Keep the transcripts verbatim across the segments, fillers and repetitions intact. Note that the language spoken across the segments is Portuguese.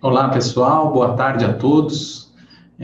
Olá, pessoal, boa tarde a todos.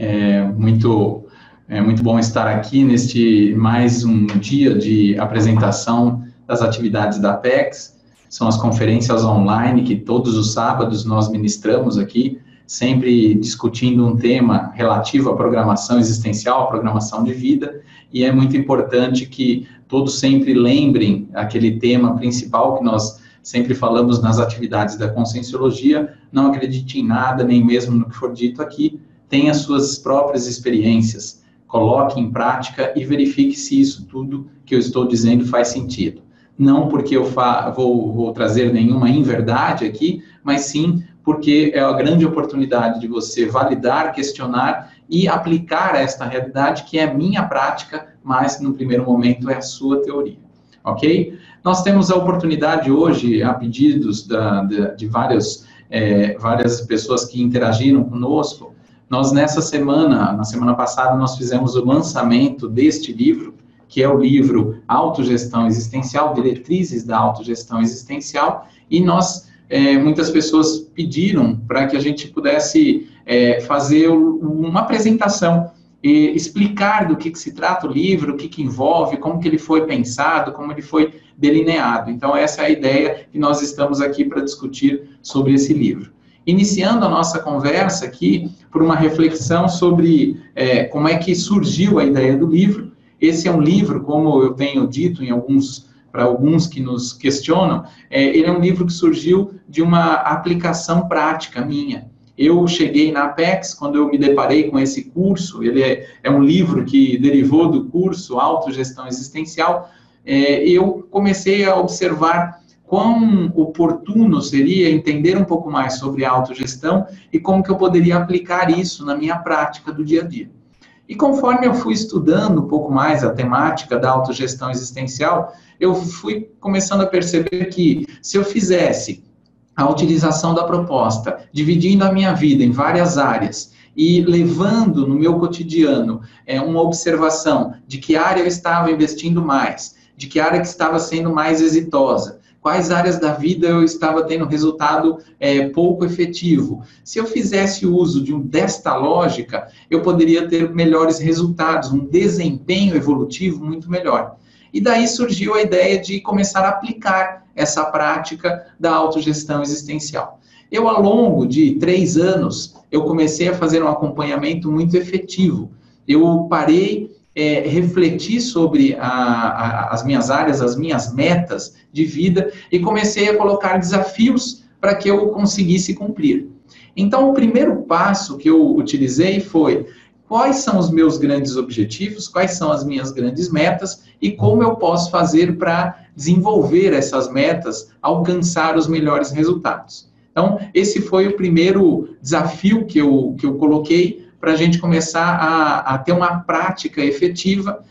É muito, é muito bom estar aqui neste mais um dia de apresentação das atividades da Apex. São as conferências online que todos os sábados nós ministramos aqui, sempre discutindo um tema relativo à programação existencial, à programação de vida, e é muito importante que todos sempre lembrem aquele tema principal que nós sempre falamos nas atividades da Conscienciologia: não acredite em nada, nem mesmo no que for dito aqui, tenha suas próprias experiências, coloque em prática e verifique se isso tudo que eu estou dizendo faz sentido. Não porque eu vou, vou trazer nenhuma inverdade aqui, mas sim porque é a grande oportunidade de você validar, questionar e aplicar esta realidade, que é a minha prática, mas no primeiro momento é a sua teoria. Ok? Nós temos a oportunidade hoje, a pedidos da, de, de várias, é, várias pessoas que interagiram conosco. Nós, nessa semana, na semana passada, nós fizemos o lançamento deste livro, que é o livro Autogestão Existencial, Diretrizes da Autogestão Existencial, e nós, é, muitas pessoas pediram para que a gente pudesse é, fazer uma apresentação e explicar do que, que se trata o livro, o que, que envolve, como que ele foi pensado, como ele foi delineado. Então, essa é a ideia que nós estamos aqui para discutir sobre esse livro. Iniciando a nossa conversa aqui por uma reflexão sobre é, como é que surgiu a ideia do livro. Esse é um livro, como eu tenho dito em alguns, para alguns que nos questionam, é, ele é um livro que surgiu de uma aplicação prática minha. Eu cheguei na Apex, quando eu me deparei com esse curso, ele é, é um livro que derivou do curso Autogestão Existencial, é, eu comecei a observar quão oportuno seria entender um pouco mais sobre a autogestão e como que eu poderia aplicar isso na minha prática do dia a dia. E conforme eu fui estudando um pouco mais a temática da autogestão existencial, eu fui começando a perceber que se eu fizesse a utilização da proposta, dividindo a minha vida em várias áreas e levando no meu cotidiano é, uma observação de que área eu estava investindo mais, de que área que estava sendo mais exitosa, quais áreas da vida eu estava tendo resultado é, pouco efetivo. Se eu fizesse uso de um, desta lógica, eu poderia ter melhores resultados, um desempenho evolutivo muito melhor. E daí surgiu a ideia de começar a aplicar essa prática da autogestão existencial. Eu, ao longo de três anos, eu comecei a fazer um acompanhamento muito efetivo. Eu parei, é, refleti sobre a, a, as minhas áreas, as minhas metas de vida e comecei a colocar desafios para que eu conseguisse cumprir. Então, o primeiro passo que eu utilizei foi: quais são os meus grandes objetivos, quais são as minhas grandes metas e como eu posso fazer para desenvolver essas metas, alcançar os melhores resultados. Então, esse foi o primeiro desafio que eu, que eu coloquei para a gente começar a, a ter uma prática efetiva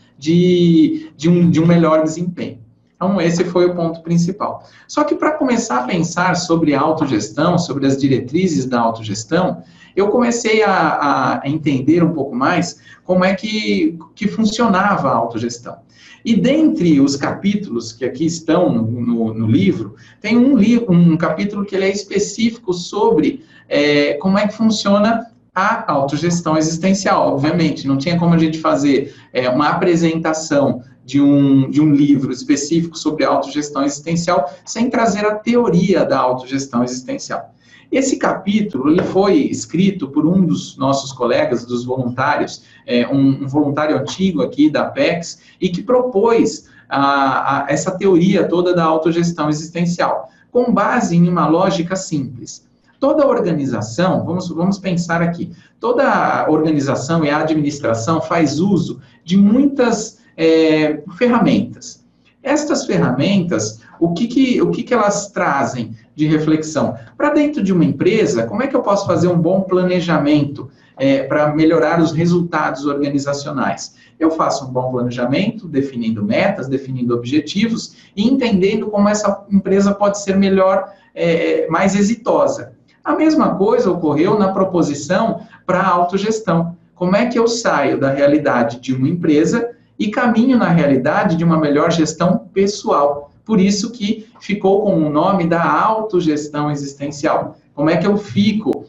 de, de, um, de um melhor desempenho. Então, esse foi o ponto principal. Só que para começar a pensar sobre a autogestão, sobre as diretrizes da autogestão, eu comecei a, a entender um pouco mais como é que, que funcionava a autogestão. E dentre os capítulos que aqui estão no, no, no livro, tem um, livro, um capítulo que ele é específico sobre é, como é que funciona a autogestão existencial. Obviamente, não tinha como a gente fazer é, uma apresentação de um, de um livro específico sobre a autogestão existencial sem trazer a teoria da autogestão existencial. Esse capítulo ele foi escrito por um dos nossos colegas, dos voluntários, é, um, um voluntário antigo aqui da Apex, e que propôs a, a, essa teoria toda da autogestão existencial, com base em uma lógica simples. Toda organização, vamos, vamos pensar aqui, toda organização e administração faz uso de muitas é, ferramentas. Estas ferramentas, o que, que, o que, que elas trazem de reflexão? Para dentro de uma empresa, como é que eu posso fazer um bom planejamento é, para melhorar os resultados organizacionais? Eu faço um bom planejamento, definindo metas, definindo objetivos e entendendo como essa empresa pode ser melhor, é, mais exitosa. A mesma coisa ocorreu na proposição para a autogestão. Como é que eu saio da realidade de uma empresa e caminho na realidade de uma melhor gestão pessoal? Por isso que ficou com o nome da autogestão existencial. Como é que eu fico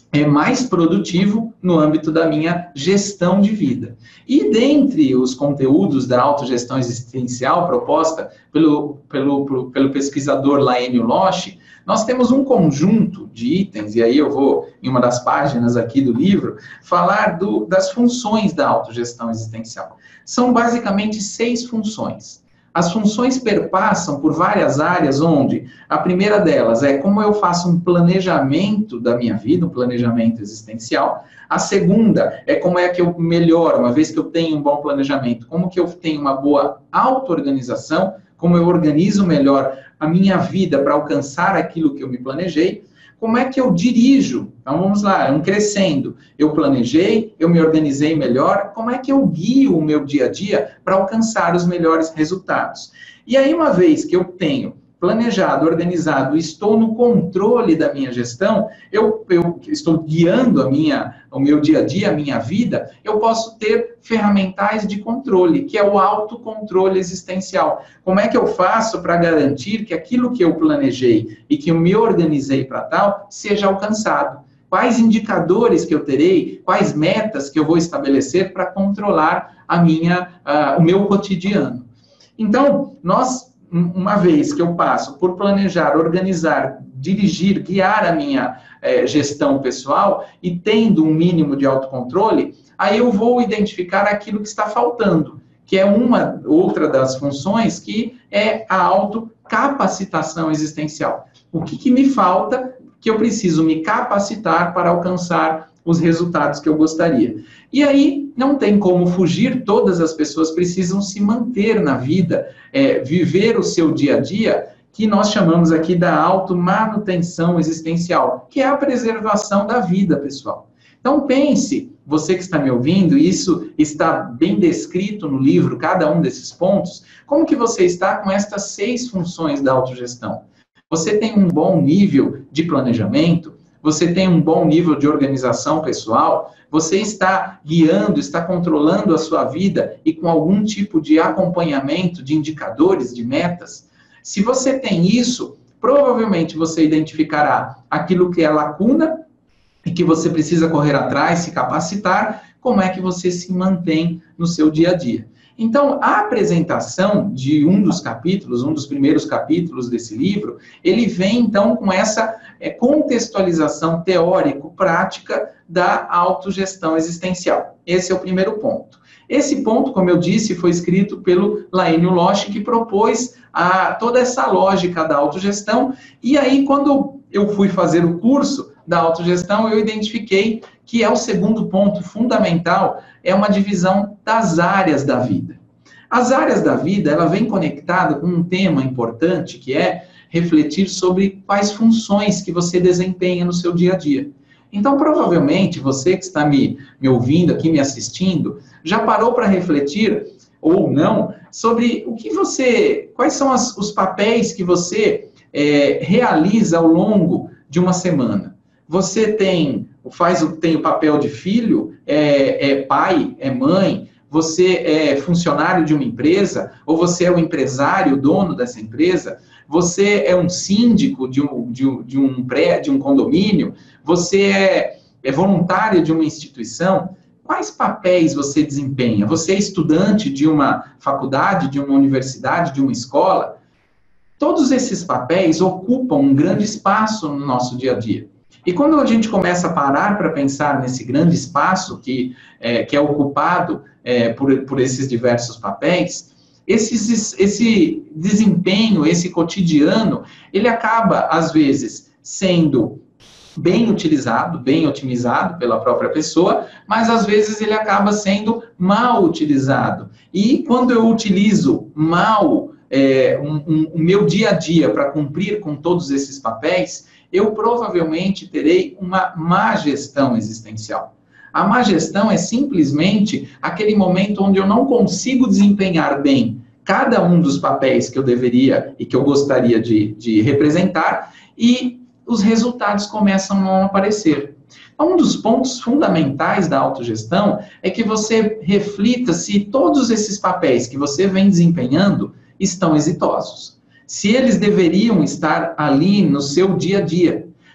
é mais produtivo no âmbito da minha gestão de vida. E dentre os conteúdos da autogestão existencial proposta pelo, pelo, pelo pesquisador Laenio Loshi, nós temos um conjunto de itens, e aí eu vou, em uma das páginas aqui do livro, falar do, das funções da autogestão existencial. São basicamente seis funções. As funções perpassam por várias áreas, onde a primeira delas é como eu faço um planejamento da minha vida, um planejamento existencial. A segunda é como é que eu melhoro, uma vez que eu tenho um bom planejamento, como que eu tenho uma boa auto-organização, como eu organizo melhor a minha vida para alcançar aquilo que eu me planejei. Como é que eu dirijo? Então, vamos lá, é um crescendo. Eu planejei, eu me organizei melhor. Como é que eu guio o meu dia a dia para alcançar os melhores resultados? E aí, uma vez que eu tenho planejado, organizado, estou no controle da minha gestão, eu, eu estou guiando a minha, o meu dia a dia, a minha vida, eu posso ter ferramentais de controle, que é o autocontrole existencial. Como é que eu faço para garantir que aquilo que eu planejei e que eu me organizei para tal, seja alcançado? Quais indicadores que eu terei, quais metas que eu vou estabelecer para controlar a minha, uh, o meu cotidiano? Então, nós uma vez que eu passo por planejar, organizar, dirigir, guiar a minha eh, gestão pessoal e tendo um mínimo de autocontrole, aí eu vou identificar aquilo que está faltando, que é uma outra das funções, que é a autocapacitação existencial. O que, que me falta que eu preciso me capacitar para alcançar os resultados que eu gostaria. E aí, não tem como fugir, todas as pessoas precisam se manter na vida, é, viver o seu dia a dia, que nós chamamos aqui da automanutenção existencial, que é a preservação da vida, pessoal. Então, pense, você que está me ouvindo, e isso está bem descrito no livro, cada um desses pontos, como que você está com estas seis funções da autogestão? Você tem um bom nível de planejamento? Você tem um bom nível de organização pessoal? Você está guiando, está controlando a sua vida e com algum tipo de acompanhamento de indicadores, de metas? Se você tem isso, provavelmente você identificará aquilo que é lacuna e que você precisa correr atrás, se capacitar, como é que você se mantém no seu dia a dia. Então, a apresentação de um dos capítulos, um dos primeiros capítulos desse livro, ele vem, então, com essa é, contextualização teórico-prática da autogestão existencial. Esse é o primeiro ponto. Esse ponto, como eu disse, foi escrito pelo Laenio Loshi, que propôs a, toda essa lógica da autogestão, e aí, quando eu fui fazer o curso da autogestão, eu identifiquei que é o segundo ponto fundamental, é uma divisão das áreas da vida. As áreas da vida, ela vem conectada com um tema importante, que é refletir sobre quais funções que você desempenha no seu dia a dia. Então, provavelmente, você que está me, me ouvindo aqui, me assistindo, já parou para refletir, ou não, sobre o que você, quais são as, os papéis que você é, realiza ao longo de uma semana. Você tem, faz, tem o papel de filho, é, é pai, é mãe, você é funcionário de uma empresa, ou você é o empresário, o dono dessa empresa, você é um síndico de um, de um, de um prédio, de um condomínio, você é, é voluntário de uma instituição. Quais papéis você desempenha? Você é estudante de uma faculdade, de uma universidade, de uma escola? Todos esses papéis ocupam um grande espaço no nosso dia a dia. E quando a gente começa a parar para pensar nesse grande espaço que é, que é ocupado é, por, por esses diversos papéis, esses, esse desempenho, esse cotidiano, ele acaba, às vezes, sendo bem utilizado, bem otimizado pela própria pessoa, mas às vezes ele acaba sendo mal utilizado. E quando eu utilizo mal é, um, um, o meu dia a dia para cumprir com todos esses papéis, eu provavelmente terei uma má gestão existencial. A má gestão é simplesmente aquele momento onde eu não consigo desempenhar bem cada um dos papéis que eu deveria e que eu gostaria de, de representar, e os resultados começam a não aparecer. Um dos pontos fundamentais da autogestão é que você reflita se todos esses papéis que você vem desempenhando estão exitosos. Se eles deveriam estar ali no seu dia a dia.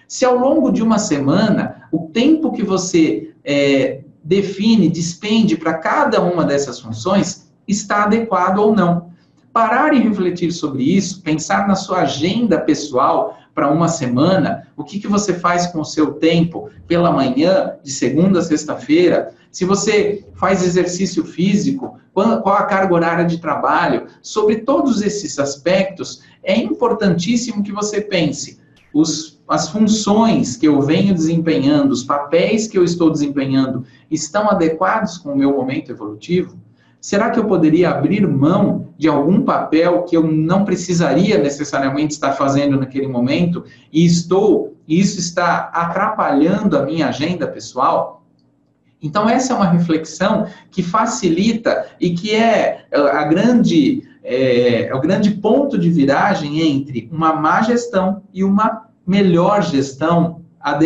Se ao longo de uma semana, o tempo que você é, define, despende para cada uma dessas funções, está adequado ou não. Parar e refletir sobre isso, pensar na sua agenda pessoal para uma semana, o que, que você faz com o seu tempo pela manhã, de segunda a sexta-feira, se você faz exercício físico, qual a carga horária de trabalho, sobre todos esses aspectos, é importantíssimo que você pense os, as funções que eu venho desempenhando, os papéis que eu estou desempenhando, estão adequados com o meu momento evolutivo? Será que eu poderia abrir mão de algum papel que eu não precisaria necessariamente estar fazendo naquele momento e estou, e isso está atrapalhando a minha agenda pessoal? Então, essa é uma reflexão que facilita e que é, a grande, é, é o grande ponto de viragem entre uma má gestão e uma melhor gestão,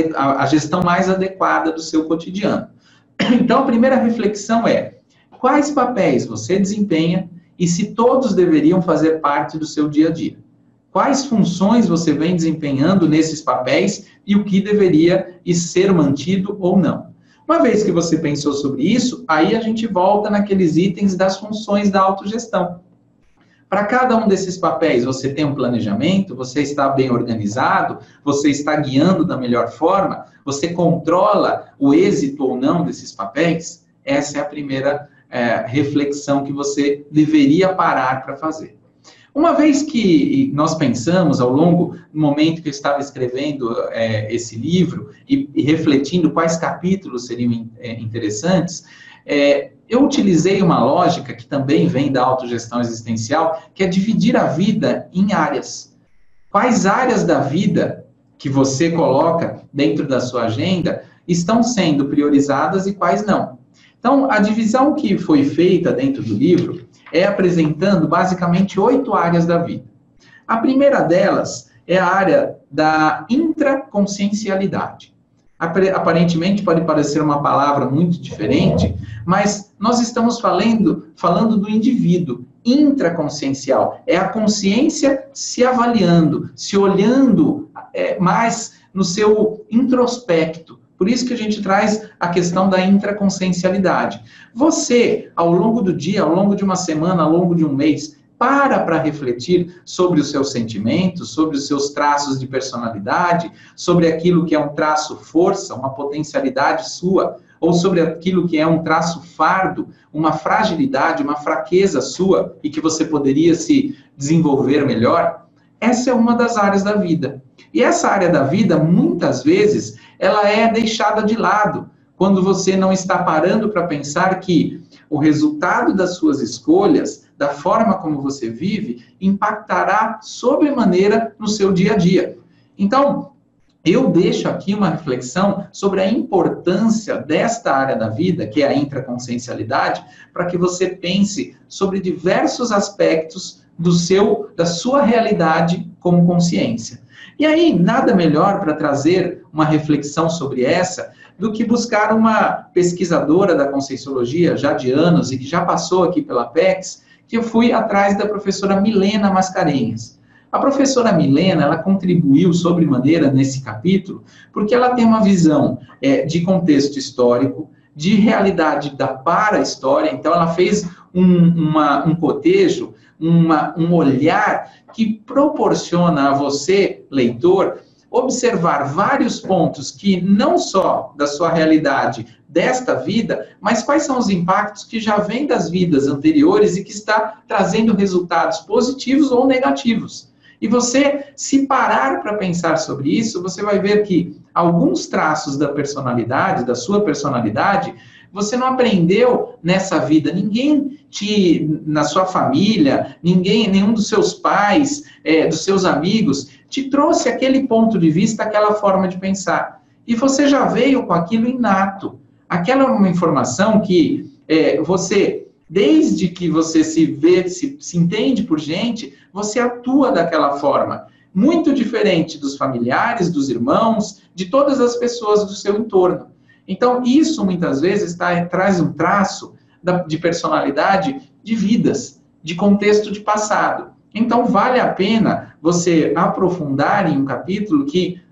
a gestão mais adequada do seu cotidiano. Então, a primeira reflexão é: quais papéis você desempenha e se todos deveriam fazer parte do seu dia a dia? Quais funções você vem desempenhando nesses papéis e o que deveria ser mantido ou não? Uma vez que você pensou sobre isso, aí a gente volta naqueles itens das funções da autogestão. Para cada um desses papéis, você tem um planejamento, você está bem organizado, você está guiando da melhor forma, você controla o êxito ou não desses papéis? Essa é a primeira É, reflexão que você deveria parar para fazer. Uma vez que nós pensamos ao longo do momento que eu estava escrevendo é, esse livro e, e refletindo quais capítulos seriam é, interessantes, é, eu utilizei uma lógica que também vem da autogestão existencial, que é dividir a vida em áreas. Quais áreas da vida que você coloca dentro da sua agenda estão sendo priorizadas e quais não? Então, a divisão que foi feita dentro do livro é apresentando basicamente oito áreas da vida. A primeira delas é a área da intraconsciencialidade. Aparentemente pode parecer uma palavra muito diferente, mas nós estamos falando, falando do indivíduo intraconsciencial. É a consciência se avaliando, se olhando é, mais no seu introspecto. Por isso que a gente traz a questão da intraconsciencialidade. Você, ao longo do dia, ao longo de uma semana, ao longo de um mês, para para refletir sobre os seus sentimentos, sobre os seus traços de personalidade, sobre aquilo que é um traço força, uma potencialidade sua, ou sobre aquilo que é um traço fardo, uma fragilidade, uma fraqueza sua, e que você poderia se desenvolver melhor. Essa é uma das áreas da vida. E essa área da vida, muitas vezes, ela é deixada de lado, quando você não está parando para pensar que o resultado das suas escolhas, da forma como você vive, impactará sobremaneira no seu dia a dia. Então, eu deixo aqui uma reflexão sobre a importância desta área da vida, que é a intraconsciencialidade, para que você pense sobre diversos aspectos do seu, da sua realidade como consciência. E aí, nada melhor para trazer uma reflexão sobre essa do que buscar uma pesquisadora da Conscienciologia, já de anos, e que já passou aqui pela Apex, que eu fui atrás da professora Milena Mascarenhas. A professora Milena, ela contribuiu sobremaneira nesse capítulo, porque ela tem uma visão é, de contexto histórico, de realidade da para-história, então ela fez um, uma, um cotejo, uma, um olhar que proporciona a você, leitor, observar vários pontos que não só da sua realidade desta vida, mas quais são os impactos que já vêm das vidas anteriores e que está trazendo resultados positivos ou negativos. E você, se parar para pensar sobre isso, você vai ver que alguns traços da personalidade, da sua personalidade, você não aprendeu nessa vida. Ninguém te, na sua família, ninguém, nenhum dos seus pais, é, dos seus amigos, te trouxe aquele ponto de vista, aquela forma de pensar. E você já veio com aquilo inato. Aquela é uma informação que é, você, desde que você se vê, se, se entende por gente, você atua daquela forma. Muito diferente dos familiares, dos irmãos, de todas as pessoas do seu entorno. Então, isso muitas vezes tá, traz um traço da, de personalidade de vidas, de contexto de passado. Então, vale a pena você aprofundar em um capítulo que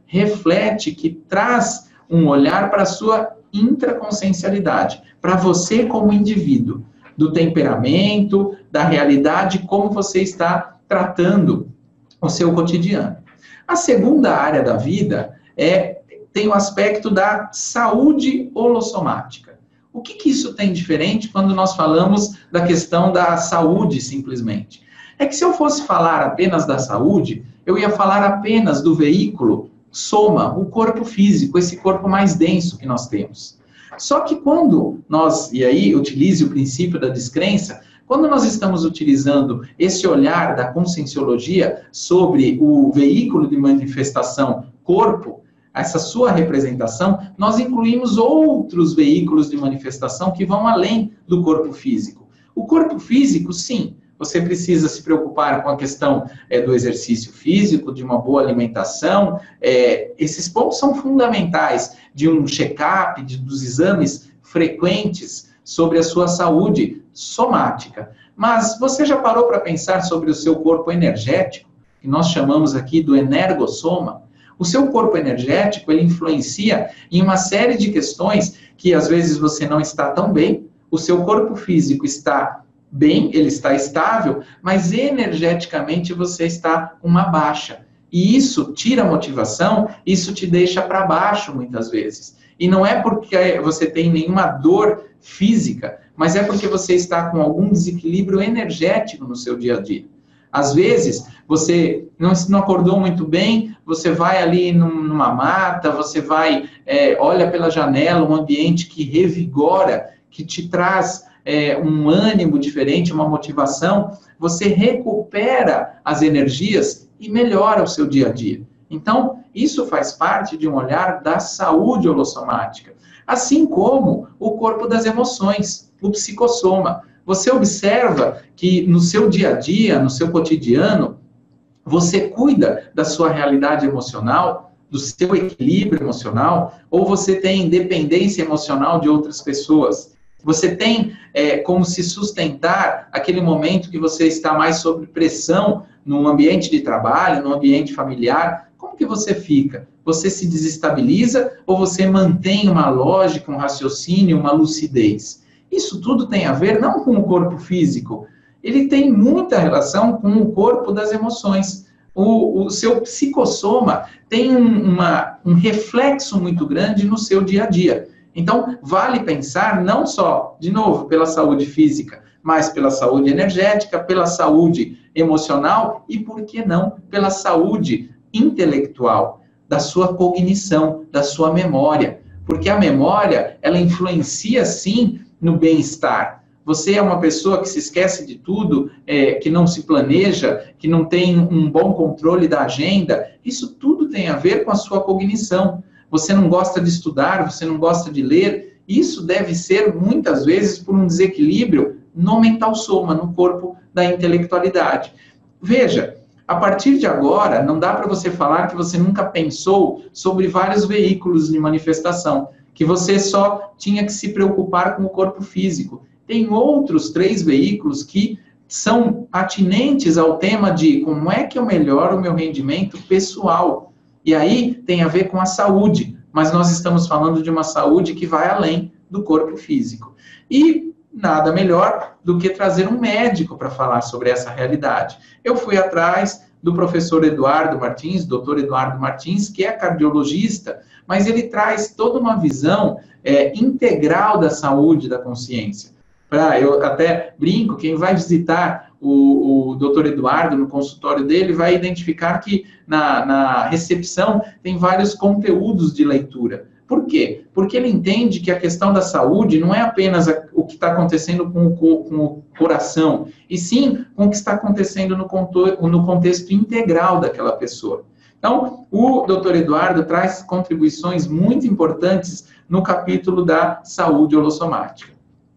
reflete, que traz um olhar para a sua intraconsciencialidade, para você como indivíduo, do temperamento, da realidade, como você está tratando o seu cotidiano. A segunda área da vida é, tem o aspecto da saúde holossomática. O que, que isso tem diferente quando nós falamos da questão da saúde, simplesmente? É que se eu fosse falar apenas da saúde, eu ia falar apenas do veículo soma, o corpo físico, esse corpo mais denso que nós temos. Só que quando nós, e aí utilize o princípio da descrença, quando nós estamos utilizando esse olhar da conscienciologia sobre o veículo de manifestação corpo, essa sua representação, nós incluímos outros veículos de manifestação que vão além do corpo físico. O corpo físico, sim, você precisa se preocupar com a questão é, do exercício físico, de uma boa alimentação. É, esses pontos são fundamentais de um check-up, dos exames frequentes sobre a sua saúde somática. Mas você já parou para pensar sobre o seu corpo energético, que nós chamamos aqui do energossoma? O seu corpo energético, ele influencia em uma série de questões que às vezes você não está tão bem, o seu corpo físico está bem, ele está estável, mas energeticamente você está com uma baixa. E isso tira a motivação, isso te deixa para baixo muitas vezes. E não é porque você tem nenhuma dor física, mas é porque você está com algum desequilíbrio energético no seu dia a dia. Às vezes, você não, não acordou muito bem, você vai ali num, numa mata, você vai, é, olha pela janela, um ambiente que revigora, que te traz é, um ânimo diferente, uma motivação, você recupera as energias e melhora o seu dia a dia. Então, isso faz parte de um olhar da saúde holossomática. Assim como o corpo das emoções, o psicossoma. Você observa que no seu dia a dia, no seu cotidiano, você cuida da sua realidade emocional, do seu equilíbrio emocional, ou você tem dependência emocional de outras pessoas? Você tem é, como se sustentar aquele momento que você está mais sob pressão no ambiente de trabalho, no ambiente familiar? Como que você fica? Você se desestabiliza ou você mantém uma lógica, um raciocínio, uma lucidez? Isso tudo tem a ver não com o corpo físico, ele tem muita relação com o corpo das emoções. O, o seu psicossoma tem um, uma, um reflexo muito grande no seu dia a dia. Então, vale pensar não só, de novo, pela saúde física, mas pela saúde energética, pela saúde emocional e, por que não, pela saúde intelectual, da sua cognição, da sua memória. Porque a memória, ela influencia, sim, no bem-estar. Você é uma pessoa que se esquece de tudo, é, que não se planeja, que não tem um bom controle da agenda. Isso tudo tem a ver com a sua cognição. Você não gosta de estudar, você não gosta de ler. Isso deve ser, muitas vezes, por um desequilíbrio no mental soma, no corpo da intelectualidade. Veja, a partir de agora, não dá para você falar que você nunca pensou sobre vários veículos de manifestação, que você só tinha que se preocupar com o corpo físico. Tem outros três veículos que são atinentes ao tema de como é que eu melhoro o meu rendimento pessoal. E aí tem a ver com a saúde, mas nós estamos falando de uma saúde que vai além do corpo físico. E nada melhor do que trazer um médico para falar sobre essa realidade. Eu fui atrás do professor Eduardo Martins, doutor Eduardo Martins, que é cardiologista, mas ele traz toda uma visão é, integral da saúde da consciência. Pra, eu até brinco, quem vai visitar o, o doutor Eduardo no consultório dele vai identificar que na, na recepção tem vários conteúdos de leitura. Por quê? Porque ele entende que a questão da saúde não é apenas a, o que está acontecendo com o, com o coração, e sim com o que está acontecendo no, no contexto integral daquela pessoa. Então, o doutor Eduardo traz contribuições muito importantes no capítulo da saúde holossomática.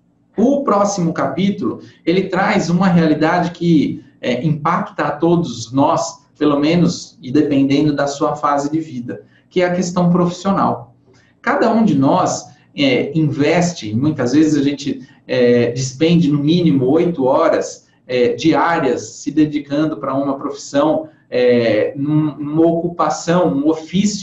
O próximo capítulo, ele traz uma realidade que é, impacta a todos nós, pelo menos, e dependendo da sua fase de vida, que é a questão profissional. Cada um de nós é, investe, muitas vezes a gente é, despende no mínimo oito horas é, diárias se dedicando para uma profissão, é, num, numa ocupação, um ofício,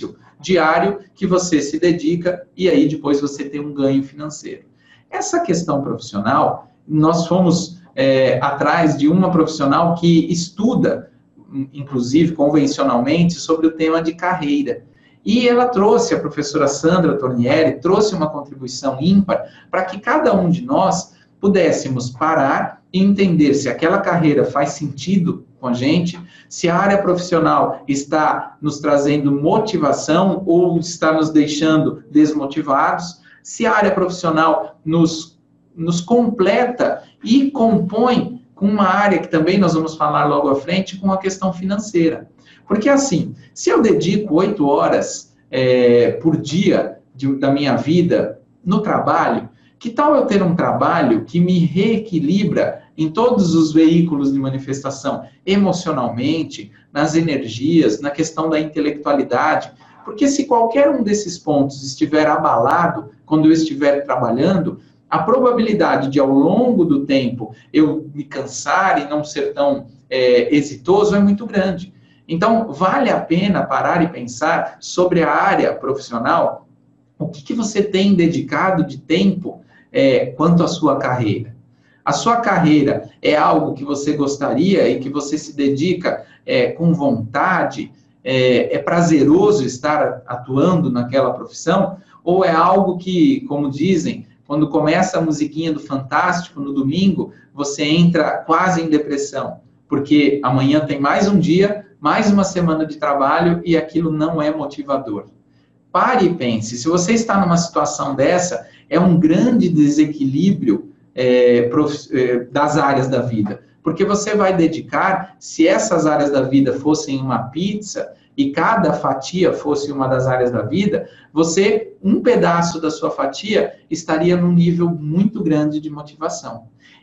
diário que você se dedica e aí depois você tem um ganho financeiro. Essa questão profissional, nós fomos é, atrás de uma profissional que estuda, inclusive convencionalmente, sobre o tema de carreira. E ela trouxe, a professora Sandra Tornieri, trouxe uma contribuição ímpar para que cada um de nós pudéssemos parar e entender se aquela carreira faz sentido com a gente, se a área profissional está nos trazendo motivação ou está nos deixando desmotivados, se a área profissional nos, nos completa e compõe com uma área que também nós vamos falar logo à frente, com a questão financeira. Porque assim, se eu dedico oito horas é, por dia de, da minha vida no trabalho, que tal eu ter um trabalho que me reequilibra em todos os veículos de manifestação, emocionalmente, nas energias, na questão da intelectualidade? Porque se qualquer um desses pontos estiver abalado quando eu estiver trabalhando, a probabilidade de, ao longo do tempo, eu me cansar e não ser tão é, exitoso é muito grande. Então, vale a pena parar e pensar sobre a área profissional, o que, que você tem dedicado de tempo é, quanto à sua carreira. A sua carreira é algo que você gostaria e que você se dedica é, com vontade, é, é prazeroso estar atuando naquela profissão, ou é algo que, como dizem, quando começa a musiquinha do Fantástico no domingo, você entra quase em depressão, porque amanhã tem mais um dia, mais uma semana de trabalho e aquilo não é motivador. Pare e pense, se você está numa situação dessa, é um grande desequilíbrio é, prof, é, das áreas da vida, porque você vai dedicar, se essas áreas da vida fossem uma pizza e cada fatia fosse uma das áreas da vida, você, um pedaço da sua fatia estaria num nível muito grande de motivação.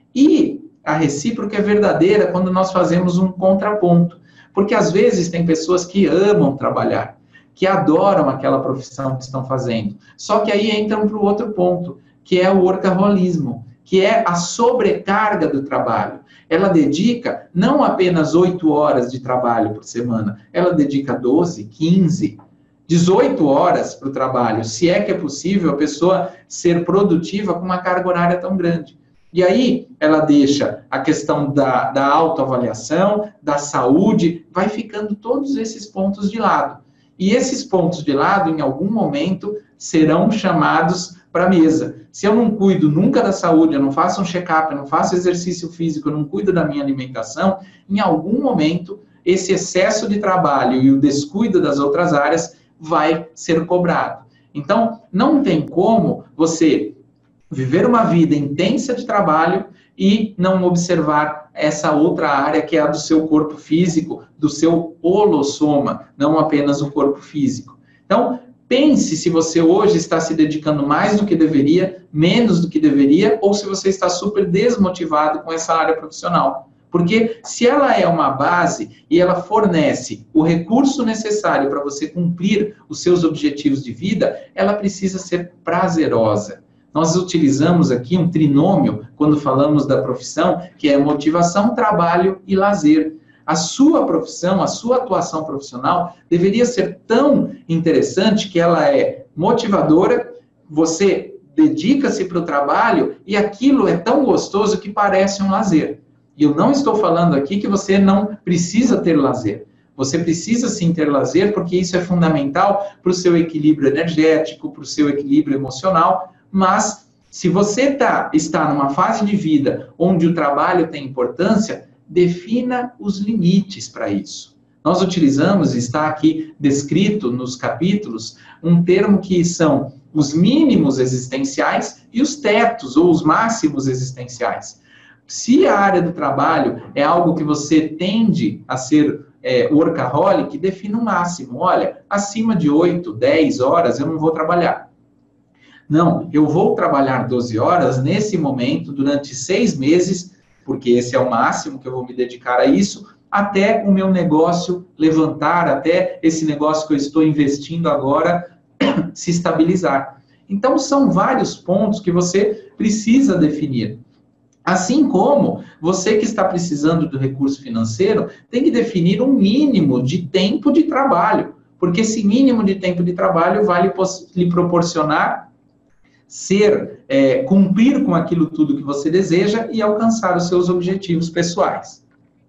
E a recíproca é verdadeira quando nós fazemos um contraponto. Porque, às vezes, tem pessoas que amam trabalhar, que adoram aquela profissão que estão fazendo. Só que aí entram para o outro ponto, que é o workaholismo, que é a sobrecarga do trabalho. Ela dedica não apenas oito horas de trabalho por semana, ela dedica doze, quinze, dezoito horas para o trabalho, se é que é possível a pessoa ser produtiva com uma carga horária tão grande. E aí, ela deixa a questão da, da autoavaliação, da saúde, vai ficando todos esses pontos de lado. E esses pontos de lado, em algum momento, serão chamados para a mesa. Se eu não cuido nunca da saúde, eu não faço um check-up, eu não faço exercício físico, eu não cuido da minha alimentação, em algum momento, esse excesso de trabalho e o descuido das outras áreas vai ser cobrado. Então, não tem como você viver uma vida intensa de trabalho e não observar essa outra área que é a do seu corpo físico, do seu holossoma, não apenas o corpo físico. Então, pense se você hoje está se dedicando mais do que deveria, menos do que deveria, ou se você está super desmotivado com essa área profissional. Porque se ela é uma base e ela fornece o recurso necessário para você cumprir os seus objetivos de vida, ela precisa ser prazerosa. Nós utilizamos aqui um trinômio quando falamos da profissão, que é motivação, trabalho e lazer. A sua profissão, a sua atuação profissional deveria ser tão interessante que ela é motivadora, você dedica-se para o trabalho e aquilo é tão gostoso que parece um lazer. E eu não estou falando aqui que você não precisa ter lazer. Você precisa sim ter lazer porque isso é fundamental para o seu equilíbrio energético, para o seu equilíbrio emocional. Mas, se você tá, está numa fase de vida onde o trabalho tem importância, defina os limites para isso. Nós utilizamos, está aqui descrito nos capítulos, um termo que são os mínimos existenciais e os tetos, ou os máximos existenciais. Se a área do trabalho é algo que você tende a ser é, workaholic, defina o máximo. Olha, acima de oito, dez horas eu não vou trabalhar. Não, eu vou trabalhar doze horas nesse momento, durante seis meses, porque esse é o máximo que eu vou me dedicar a isso, até o meu negócio levantar, até esse negócio que eu estou investindo agora se estabilizar. Então, são vários pontos que você precisa definir. Assim como você que está precisando do recurso financeiro tem que definir um mínimo de tempo de trabalho, porque esse mínimo de tempo de trabalho vai lhe, lhe proporcionar ser, é, cumprir com aquilo tudo que você deseja e alcançar os seus objetivos pessoais.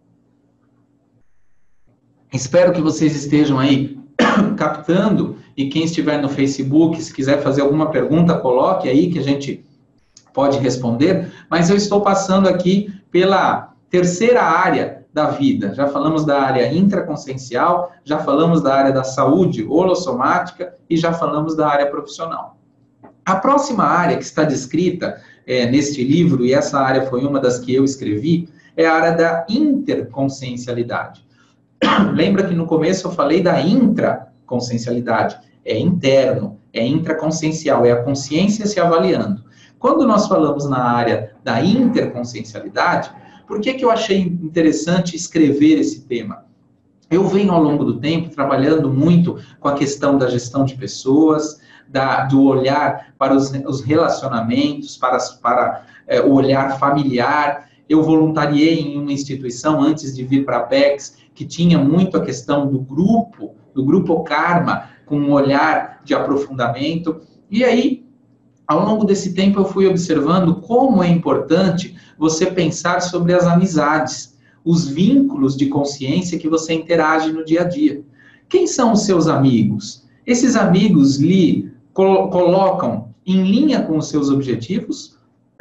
Espero que vocês estejam aí captando, e quem estiver no Facebook, se quiser fazer alguma pergunta, coloque aí que a gente pode responder, mas eu estou passando aqui pela terceira área da vida. Já falamos da área intraconsciencial, já falamos da área da saúde holossomática e já falamos da área profissional. A próxima área que está descrita é, neste livro, e essa área foi uma das que eu escrevi, é a área da interconsciencialidade. Lembra que no começo eu falei da intraconsciencialidade? É interno, é intraconsciencial, é a consciência se avaliando. Quando nós falamos na área da interconsciencialidade, por que que eu achei interessante escrever esse tema? Eu venho ao longo do tempo trabalhando muito com a questão da gestão de pessoas, da, do olhar para os, os relacionamentos, para, para é, o olhar familiar. Eu voluntariei em uma instituição antes de vir para a Apex, que tinha muito a questão do grupo, do grupo Karma, com um olhar de aprofundamento. E aí, ao longo desse tempo, eu fui observando como é importante você pensar sobre as amizades, os vínculos de consciência que você interage no dia a dia. Quem são os seus amigos? Esses amigos lhe col- colocam em linha com os seus objetivos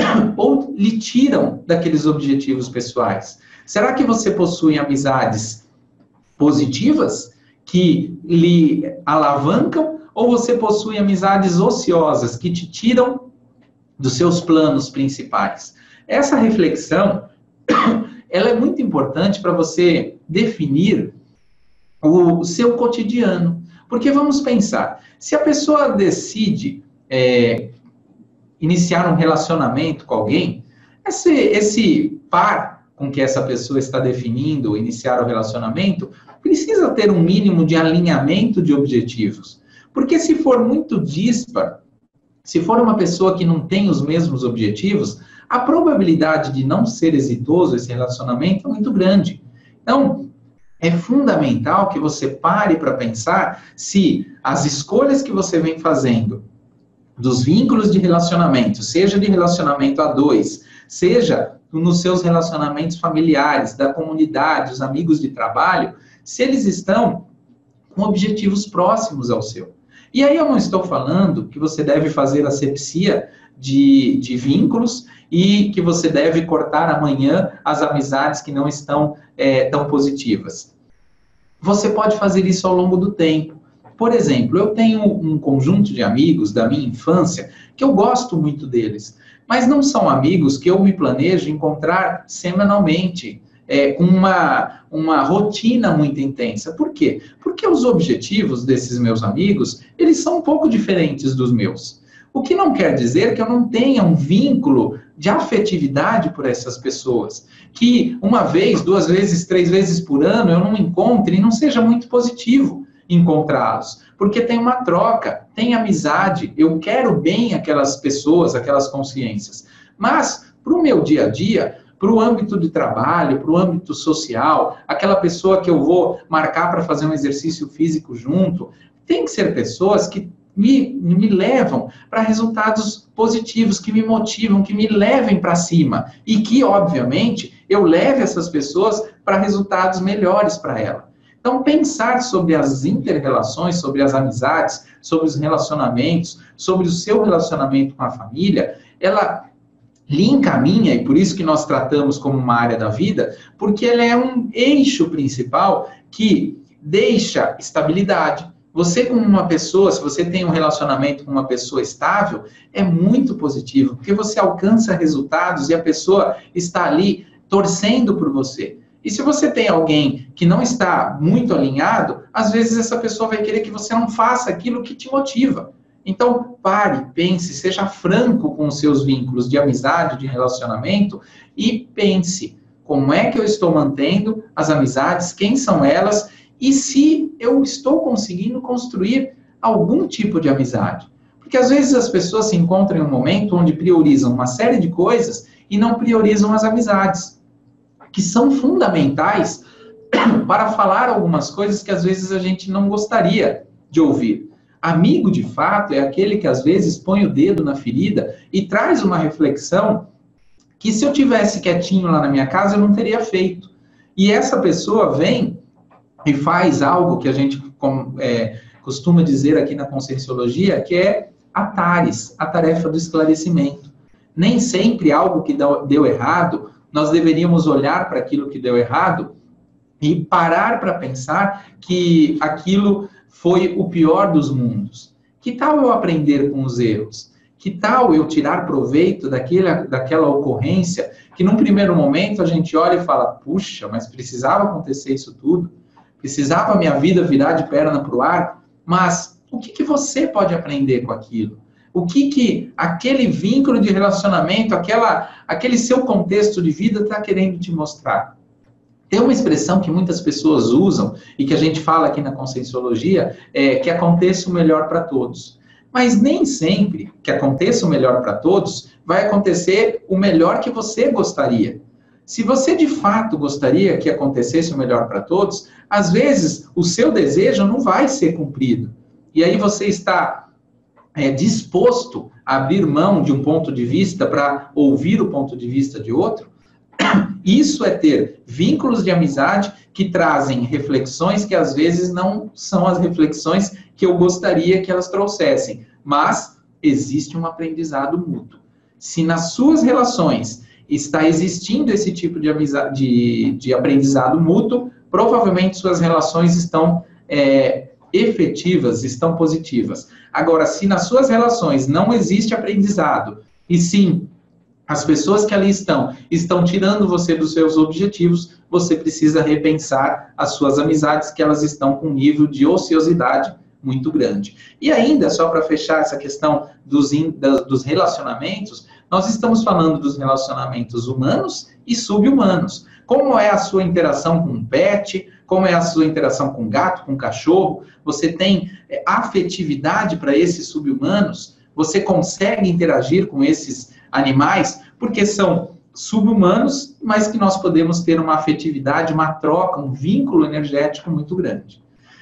ou lhe tiram daqueles objetivos pessoais? Será que você possui amizades positivas que lhe alavancam, ou você possui amizades ociosas que te tiram dos seus planos principais? Essa reflexão, ela é muito importante para você definir o, o seu cotidiano. Porque vamos pensar, se a pessoa decide é, iniciar um relacionamento com alguém, esse, esse par com que essa pessoa está definindo iniciar o relacionamento precisa ter um mínimo de alinhamento de objetivos. Porque se for muito dispar, se for uma pessoa que não tem os mesmos objetivos, a probabilidade de não ser exitoso esse relacionamento é muito grande. Então, é fundamental que você pare para pensar se as escolhas que você vem fazendo dos vínculos de relacionamento, seja de relacionamento a dois, seja nos seus relacionamentos familiares, da comunidade, os amigos de trabalho, se eles estão com objetivos próximos ao seu. E aí eu não estou falando que você deve fazer asepsia de, de vínculos e que você deve cortar amanhã as amizades que não estão é, tão positivas. Você pode fazer isso ao longo do tempo. Por exemplo, eu tenho um conjunto de amigos da minha infância que eu gosto muito deles, mas não são amigos que eu me planejo encontrar semanalmente, é, com uma, uma rotina muito intensa. Por quê? Porque os objetivos desses meus amigos, eles são um pouco diferentes dos meus. O que não quer dizer que eu não tenha um vínculo de afetividade por essas pessoas, que uma vez, duas vezes, três vezes por ano eu não encontre e não seja muito positivo encontrá-los, porque tem uma troca, tem amizade, eu quero bem aquelas pessoas, aquelas consciências, mas para o meu dia a dia, para o âmbito de trabalho, para o âmbito social, aquela pessoa que eu vou marcar para fazer um exercício físico junto, tem que ser pessoas que me, me levam para resultados positivos, que me motivam, que me levem para cima e que, obviamente, eu leve essas pessoas para resultados melhores para ela. Então, pensar sobre as inter-relações, sobre as amizades, sobre os relacionamentos, sobre o seu relacionamento com a família, ela lhe encaminha, e por isso que nós tratamos como uma área da vida, porque ela é um eixo principal que deixa estabilidade. Você com uma pessoa, se você tem um relacionamento com uma pessoa estável, é muito positivo, porque você alcança resultados e a pessoa está ali torcendo por você. E se você tem alguém que não está muito alinhado, às vezes essa pessoa vai querer que você não faça aquilo que te motiva. Então, pare, pense, seja franco com os seus vínculos de amizade, de relacionamento, e pense, como é que eu estou mantendo as amizades, quem são elas, e se eu estou conseguindo construir algum tipo de amizade. Porque às vezes as pessoas se encontram em um momento onde priorizam uma série de coisas e não priorizam as amizades, que são fundamentais para falar algumas coisas que às vezes a gente não gostaria de ouvir. Amigo, de fato, é aquele que às vezes põe o dedo na ferida e traz uma reflexão que se eu tivesse quietinho lá na minha casa, eu não teria feito. E essa pessoa vem e faz algo que a gente é, costuma dizer aqui na Conscienciologia, que é a TARES, a tarefa do esclarecimento. Nem sempre algo que deu errado, nós deveríamos olhar para aquilo que deu errado e parar para pensar que aquilo foi o pior dos mundos. Que tal eu aprender com os erros? Que tal eu tirar proveito daquela, daquela ocorrência que num primeiro momento a gente olha e fala, puxa, mas precisava acontecer isso tudo? Precisava a minha vida virar de perna para o ar? Mas o que, que você pode aprender com aquilo? O que, que aquele vínculo de relacionamento, aquela, aquele seu contexto de vida está querendo te mostrar? Tem uma expressão que muitas pessoas usam e que a gente fala aqui na Conscienciologia, é que aconteça o melhor para todos. Mas nem sempre que aconteça o melhor para todos, vai acontecer o melhor que você gostaria. Se você de fato gostaria que acontecesse o melhor para todos, às vezes o seu desejo não vai ser cumprido. E aí você está é, disposto a abrir mão de um ponto de vista para ouvir o ponto de vista de outro? Isso é ter vínculos de amizade que trazem reflexões que às vezes não são as reflexões que eu gostaria que elas trouxessem, mas existe um aprendizado mútuo. Se nas suas relações está existindo esse tipo de, amizade, de, de aprendizado mútuo, provavelmente suas relações estão é, efetivas, estão positivas. Agora, se nas suas relações não existe aprendizado, e sim as pessoas que ali estão, estão tirando você dos seus objetivos, você precisa repensar as suas amizades, que elas estão com um nível de ociosidade muito grande. E ainda, só para fechar essa questão dos, in, da, dos relacionamentos, nós estamos falando dos relacionamentos humanos e sub-humanos. Como é a sua interação com um pet, como é a sua interação com um gato, com um cachorro, você tem é, afetividade para esses sub-humanos, você consegue interagir com esses animais, porque são sub-humanos, mas que nós podemos ter uma afetividade, uma troca, um vínculo energético muito grande.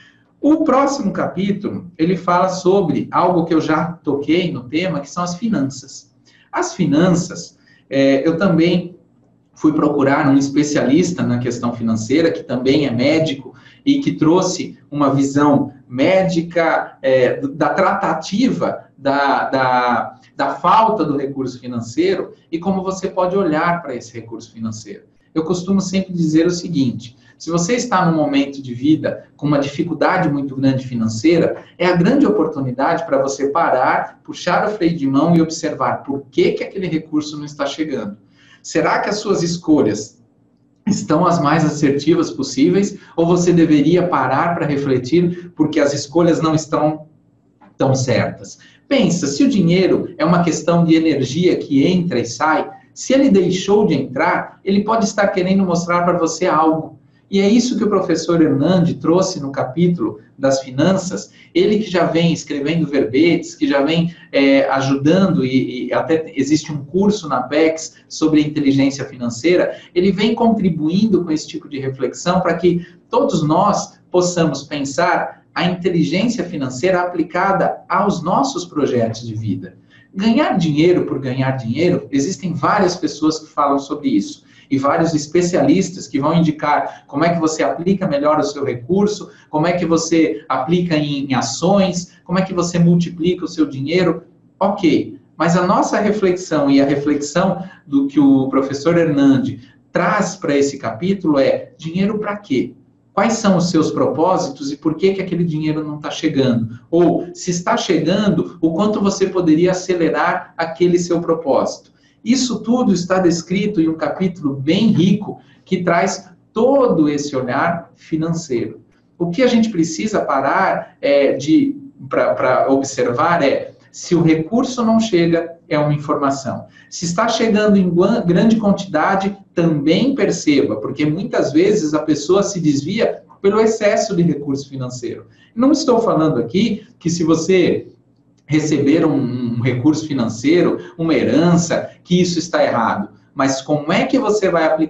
O próximo capítulo, ele fala sobre algo que eu já toquei no tema, que são as finanças. As finanças, é, eu também fui procurar um especialista na questão financeira, que também é médico, e que trouxe uma visão médica é, da tratativa da, da, da falta do recurso financeiro e como você pode olhar para esse recurso financeiro. Eu costumo sempre dizer o seguinte, se você está num momento de vida com uma dificuldade muito grande financeira, é a grande oportunidade para você parar, puxar o freio de mão e observar por que, que aquele recurso não está chegando. Será que as suas escolhas estão as mais assertivas possíveis, ou você deveria parar para refletir porque as escolhas não estão tão certas? Pensa, se o dinheiro é uma questão de energia que entra e sai, se ele deixou de entrar, ele pode estar querendo mostrar para você algo. E é isso que o professor Hernandes trouxe no capítulo das finanças, ele que já vem escrevendo verbetes, que já vem é, ajudando, e, e até existe um curso na Apex sobre inteligência financeira, ele vem contribuindo com esse tipo de reflexão para que todos nós possamos pensar a inteligência financeira aplicada aos nossos projetos de vida. Ganhar dinheiro por ganhar dinheiro, existem várias pessoas que falam sobre isso. E vários especialistas que vão indicar como é que você aplica melhor o seu recurso, como é que você aplica em, em ações, como é que você multiplica o seu dinheiro. Ok, mas a nossa reflexão e a reflexão do que o professor Hernandes traz para esse capítulo é: dinheiro para quê? Quais são os seus propósitos e por que, que aquele dinheiro não está chegando? Ou, se está chegando, o quanto você poderia acelerar aquele seu propósito? Isso tudo está descrito em um capítulo bem rico que traz todo esse olhar financeiro. O que a gente precisa parar é, de para observar é: se o recurso não chega, é uma informação. Se está chegando em grande quantidade, também perceba, porque muitas vezes a pessoa se desvia pelo excesso de recurso financeiro. Não estou falando aqui que se você receber um, um recurso financeiro, uma herança, que isso está errado. Mas como é que você vai aplicar?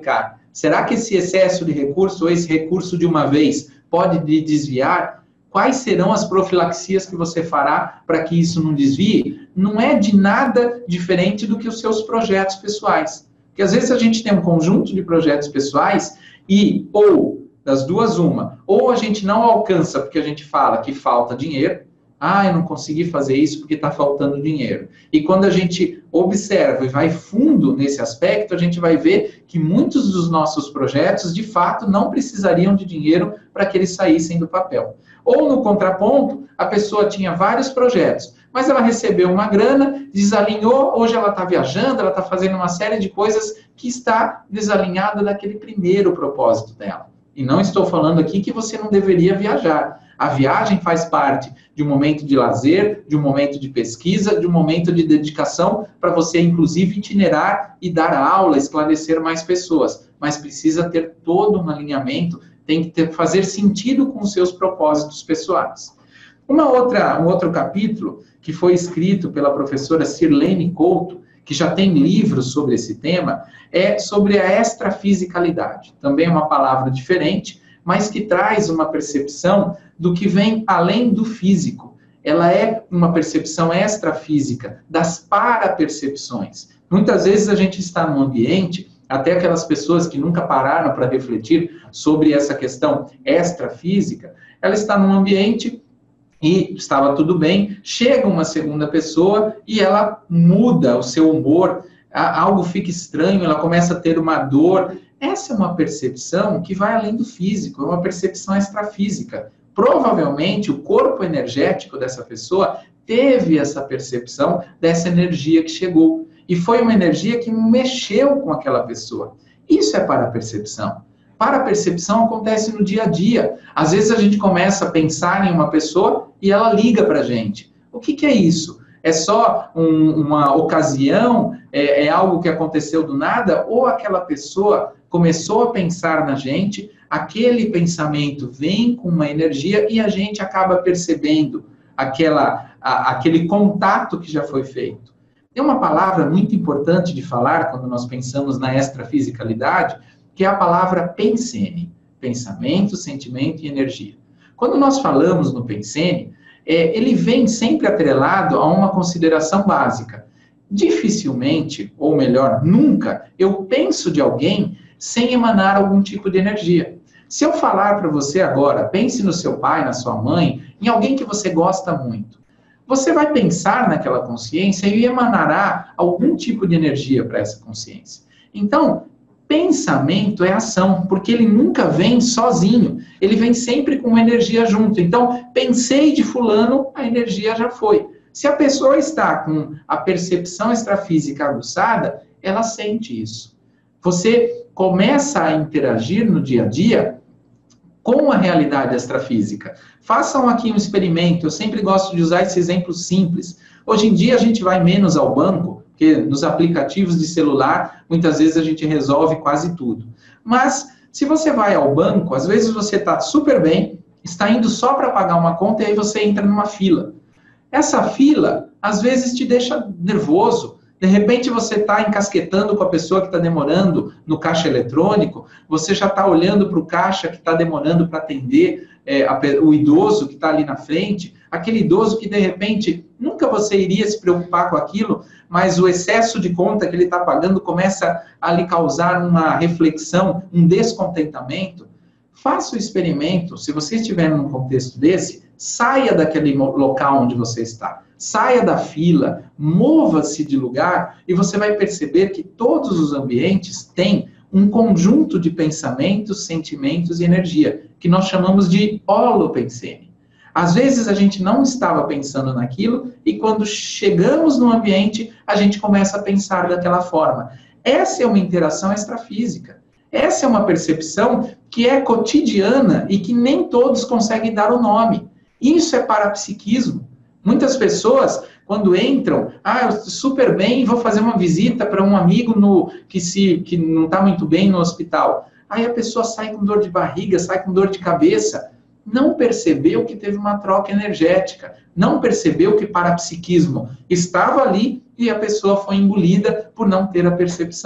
Será que esse excesso de recurso, ou esse recurso de uma vez, pode desviar? Quais serão as profilaxias que você fará para que isso não desvie? Não é de nada diferente do que os seus projetos pessoais. Porque às vezes a gente tem um conjunto de projetos pessoais e, ou, das duas uma, ou a gente não alcança porque a gente fala que falta dinheiro, ah, eu não consegui fazer isso porque está faltando dinheiro. E quando a gente observa e vai fundo nesse aspecto, a gente vai ver que muitos dos nossos projetos, de fato, não precisariam de dinheiro para que eles saíssem do papel. Ou, no contraponto, a pessoa tinha vários projetos, mas ela recebeu uma grana, desalinhou, hoje ela está viajando, ela está fazendo uma série de coisas que está desalinhada daquele primeiro propósito dela. E não estou falando aqui que você não deveria viajar. A viagem faz parte de um momento de lazer, de um momento de pesquisa, de um momento de dedicação para você, inclusive, itinerar e dar aula, esclarecer mais pessoas. Mas precisa ter todo um alinhamento, tem que ter, fazer sentido com os seus propósitos pessoais. Uma outra, um outro capítulo que foi escrito pela professora Sirlene Couto, que já tem livros sobre esse tema, é sobre a extrafisicalidade. Também é uma palavra diferente, mas que traz uma percepção do que vem além do físico. Ela é uma percepção extrafísica, das parapercepções. Muitas vezes a gente está num ambiente, até aquelas pessoas que nunca pararam para refletir sobre essa questão extrafísica, ela está num ambiente e estava tudo bem, chega uma segunda pessoa e ela muda o seu humor, algo fica estranho, ela começa a ter uma dor. Essa é uma percepção que vai além do físico, é uma percepção extrafísica. Provavelmente o corpo energético dessa pessoa teve essa percepção dessa energia que chegou. E foi uma energia que mexeu com aquela pessoa. Isso é parapercepção. Parapercepção acontece no dia a dia. Às vezes a gente começa a pensar em uma pessoa e ela liga para a gente. O que, que é isso? É só um, uma ocasião? É, é algo que aconteceu do nada? Ou aquela pessoa começou a pensar na gente, aquele pensamento vem com uma energia e a gente acaba percebendo aquela, a, aquele contato que já foi feito. Tem uma palavra muito importante de falar quando nós pensamos na extrafisicalidade, que é a palavra pensene, pensamento, sentimento e energia. Quando nós falamos no pensene, é, ele vem sempre atrelado a uma consideração básica. Dificilmente, ou melhor, nunca, eu penso de alguém sem emanar algum tipo de energia. Se eu falar para você agora, pense no seu pai, na sua mãe, em alguém que você gosta muito, você vai pensar naquela consciência e emanará algum tipo de energia para essa consciência. Então, pensamento é ação, porque ele nunca vem sozinho, ele vem sempre com energia junto. Então, pensei de fulano, a energia já foi. Se a pessoa está com a percepção extrafísica aguçada, ela sente isso. Você começa a interagir no dia a dia com a realidade extrafísica. Façam aqui um experimento, eu sempre gosto de usar esse exemplo simples. Hoje em dia a gente vai menos ao banco, porque nos aplicativos de celular, muitas vezes a gente resolve quase tudo. Mas, se você vai ao banco, às vezes você está super bem, está indo só para pagar uma conta e aí você entra numa fila. Essa fila, às vezes, te deixa nervoso. De repente, você está encasquetando com a pessoa que está demorando no caixa eletrônico, você já está olhando para o caixa que está demorando para atender é, a, o idoso que está ali na frente, aquele idoso que, de repente, nunca você iria se preocupar com aquilo, mas o excesso de conta que ele está pagando começa a lhe causar uma reflexão, um descontentamento. Faça o experimento, se você estiver num contexto desse, saia daquele local onde você está. Saia da fila, mova-se de lugar e você vai perceber que todos os ambientes têm um conjunto de pensamentos, sentimentos e energia, que nós chamamos de holopensene. Às vezes a gente não estava pensando naquilo e quando chegamos no ambiente, a gente começa a pensar daquela forma. Essa é uma interação extrafísica. Essa é uma percepção que é cotidiana e que nem todos conseguem dar o nome. Isso é parapsiquismo. Muitas pessoas, quando entram, ah, eu estou super bem, vou fazer uma visita para um amigo no, que, se, que não está muito bem no hospital. Aí a pessoa sai com dor de barriga, sai com dor de cabeça. Não percebeu que teve uma troca energética. Não percebeu que parapsiquismo estava ali e a pessoa foi engolida por não ter a percepção.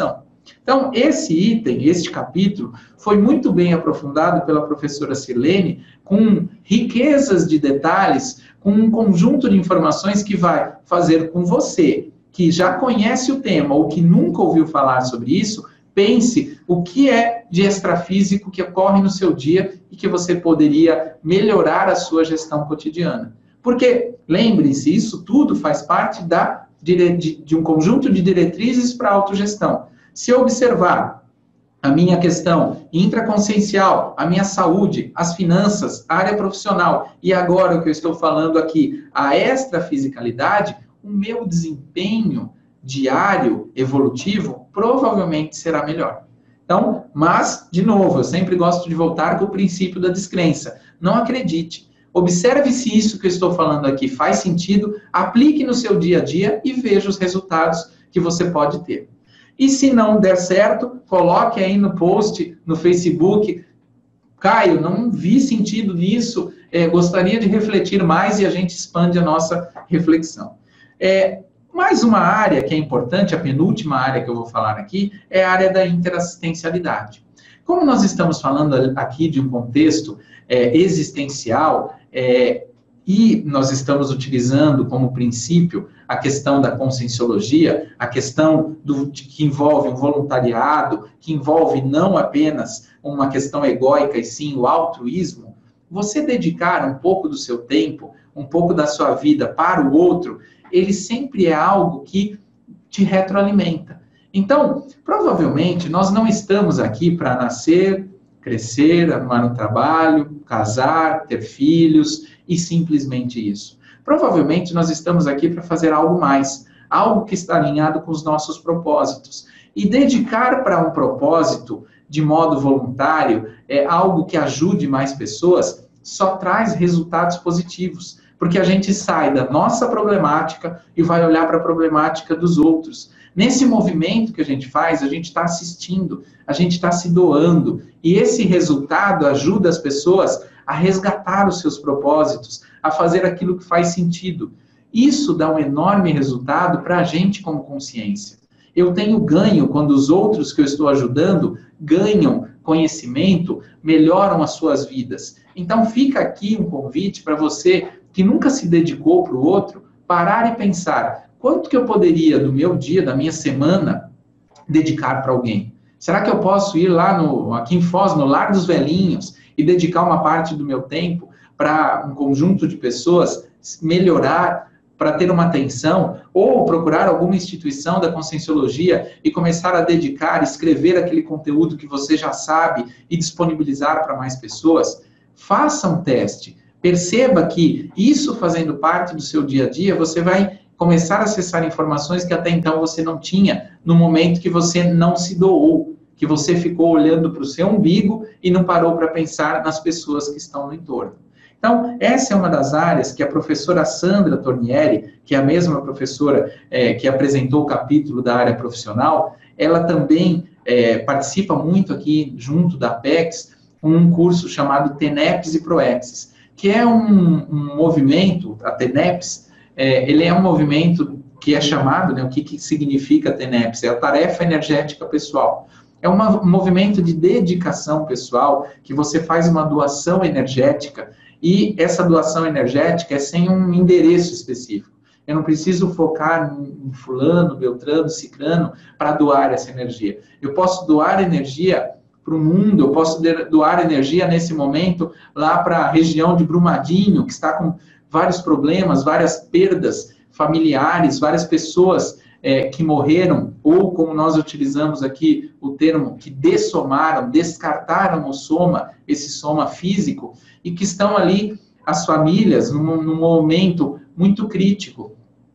Então, esse item, este capítulo, foi muito bem aprofundado pela professora Sirlene, com riquezas de detalhes, com um conjunto de informações que vai fazer com você, que já conhece o tema ou que nunca ouviu falar sobre isso, pense o que é de extrafísico que ocorre no seu dia e que você poderia melhorar a sua gestão cotidiana. Porque, lembre-se, isso tudo faz parte da, de, de um conjunto de diretrizes para a autogestão. Se eu observar a minha questão intraconsciencial, a minha saúde, as finanças, a área profissional, e agora o que eu estou falando aqui, a extrafisicalidade, o meu desempenho diário evolutivo provavelmente será melhor. Então, mas, de novo, eu sempre gosto de voltar com o princípio da descrença. Não acredite. Observe se isso que eu estou falando aqui faz sentido, aplique no seu dia a dia e veja os resultados que você pode ter. E se não der certo, coloque aí no post, no Facebook, Caio, não vi sentido nisso, é, gostaria de refletir mais e a gente expande a nossa reflexão. É, mais uma área que é importante, a penúltima área que eu vou falar aqui, é a área da interassistencialidade. Como nós estamos falando aqui de um contexto é, existencial, é, e nós estamos utilizando como princípio a questão da conscienciologia, a questão do, de, que envolve um voluntariado, que envolve não apenas uma questão egóica, e sim o altruísmo, você dedicar um pouco do seu tempo, um pouco da sua vida para o outro, ele sempre é algo que te retroalimenta. Então, provavelmente, nós não estamos aqui para nascer, crescer, arrumar um trabalho, casar, ter filhos e simplesmente isso. Provavelmente, nós estamos aqui para fazer algo mais, algo que está alinhado com os nossos propósitos. E dedicar para um propósito de modo voluntário é algo que ajude mais pessoas, só traz resultados positivos, porque a gente sai da nossa problemática e vai olhar para a problemática dos outros. Nesse movimento que a gente faz, a gente está assistindo, a gente está se doando, e esse resultado ajuda as pessoas a resgatar os seus propósitos, a fazer aquilo que faz sentido. Isso dá um enorme resultado para a gente como consciência. Eu tenho ganho quando os outros que eu estou ajudando ganham conhecimento, melhoram as suas vidas. Então fica aqui um convite para você que nunca se dedicou para o outro, parar e pensar, quanto que eu poderia do meu dia, da minha semana, dedicar para alguém? Será que eu posso ir lá no, aqui em Foz, no Lar dos Velhinhos, e dedicar uma parte do meu tempo para um conjunto de pessoas melhorar, para ter uma atenção, ou procurar alguma instituição da conscienciologia e começar a dedicar, escrever aquele conteúdo que você já sabe e disponibilizar para mais pessoas? Faça um teste. Perceba que isso fazendo parte do seu dia a dia, você vai começar a acessar informações que até então você não tinha, no momento que você não se doou, que você ficou olhando para o seu umbigo e não parou para pensar nas pessoas que estão no entorno. Então, essa é uma das áreas que a professora Sandra Tornieri, que é a mesma professora é, que apresentou o capítulo da área profissional, ela também é, participa muito aqui, junto da Apex, um curso chamado TENEPS e PROEXIS, que é um, um movimento, a TENEPS, é, ele é um movimento que é chamado, né, o que, que significa TENEPS? É a tarefa energética pessoal. É uma, um movimento de dedicação pessoal, que você faz uma doação energética, e essa doação energética é sem um endereço específico. Eu não preciso focar em fulano, beltrano, cicrano, para doar essa energia. Eu posso doar energia para o mundo, eu posso doar energia nesse momento lá para a região de Brumadinho, que está com vários problemas, várias perdas familiares, várias pessoas é, que morreram, ou como nós utilizamos aqui o termo, que dessomaram, descartaram o soma, esse soma físico, e que estão ali, as famílias, num, num momento muito crítico.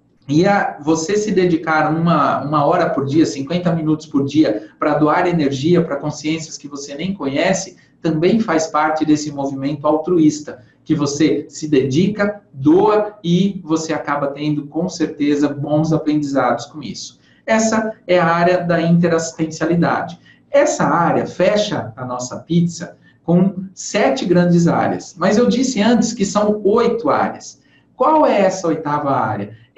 E a você se dedicar uma, uma hora por dia, cinquenta minutos por dia, para doar energia para consciências que você nem conhece, também faz parte desse movimento altruísta, que você se dedica, doa e você acaba tendo, com certeza, bons aprendizados com isso. Essa é a área da interassistencialidade. Essa área fecha a nossa pizza com sete grandes áreas, mas eu disse antes que são oito áreas. Qual é essa oitava área?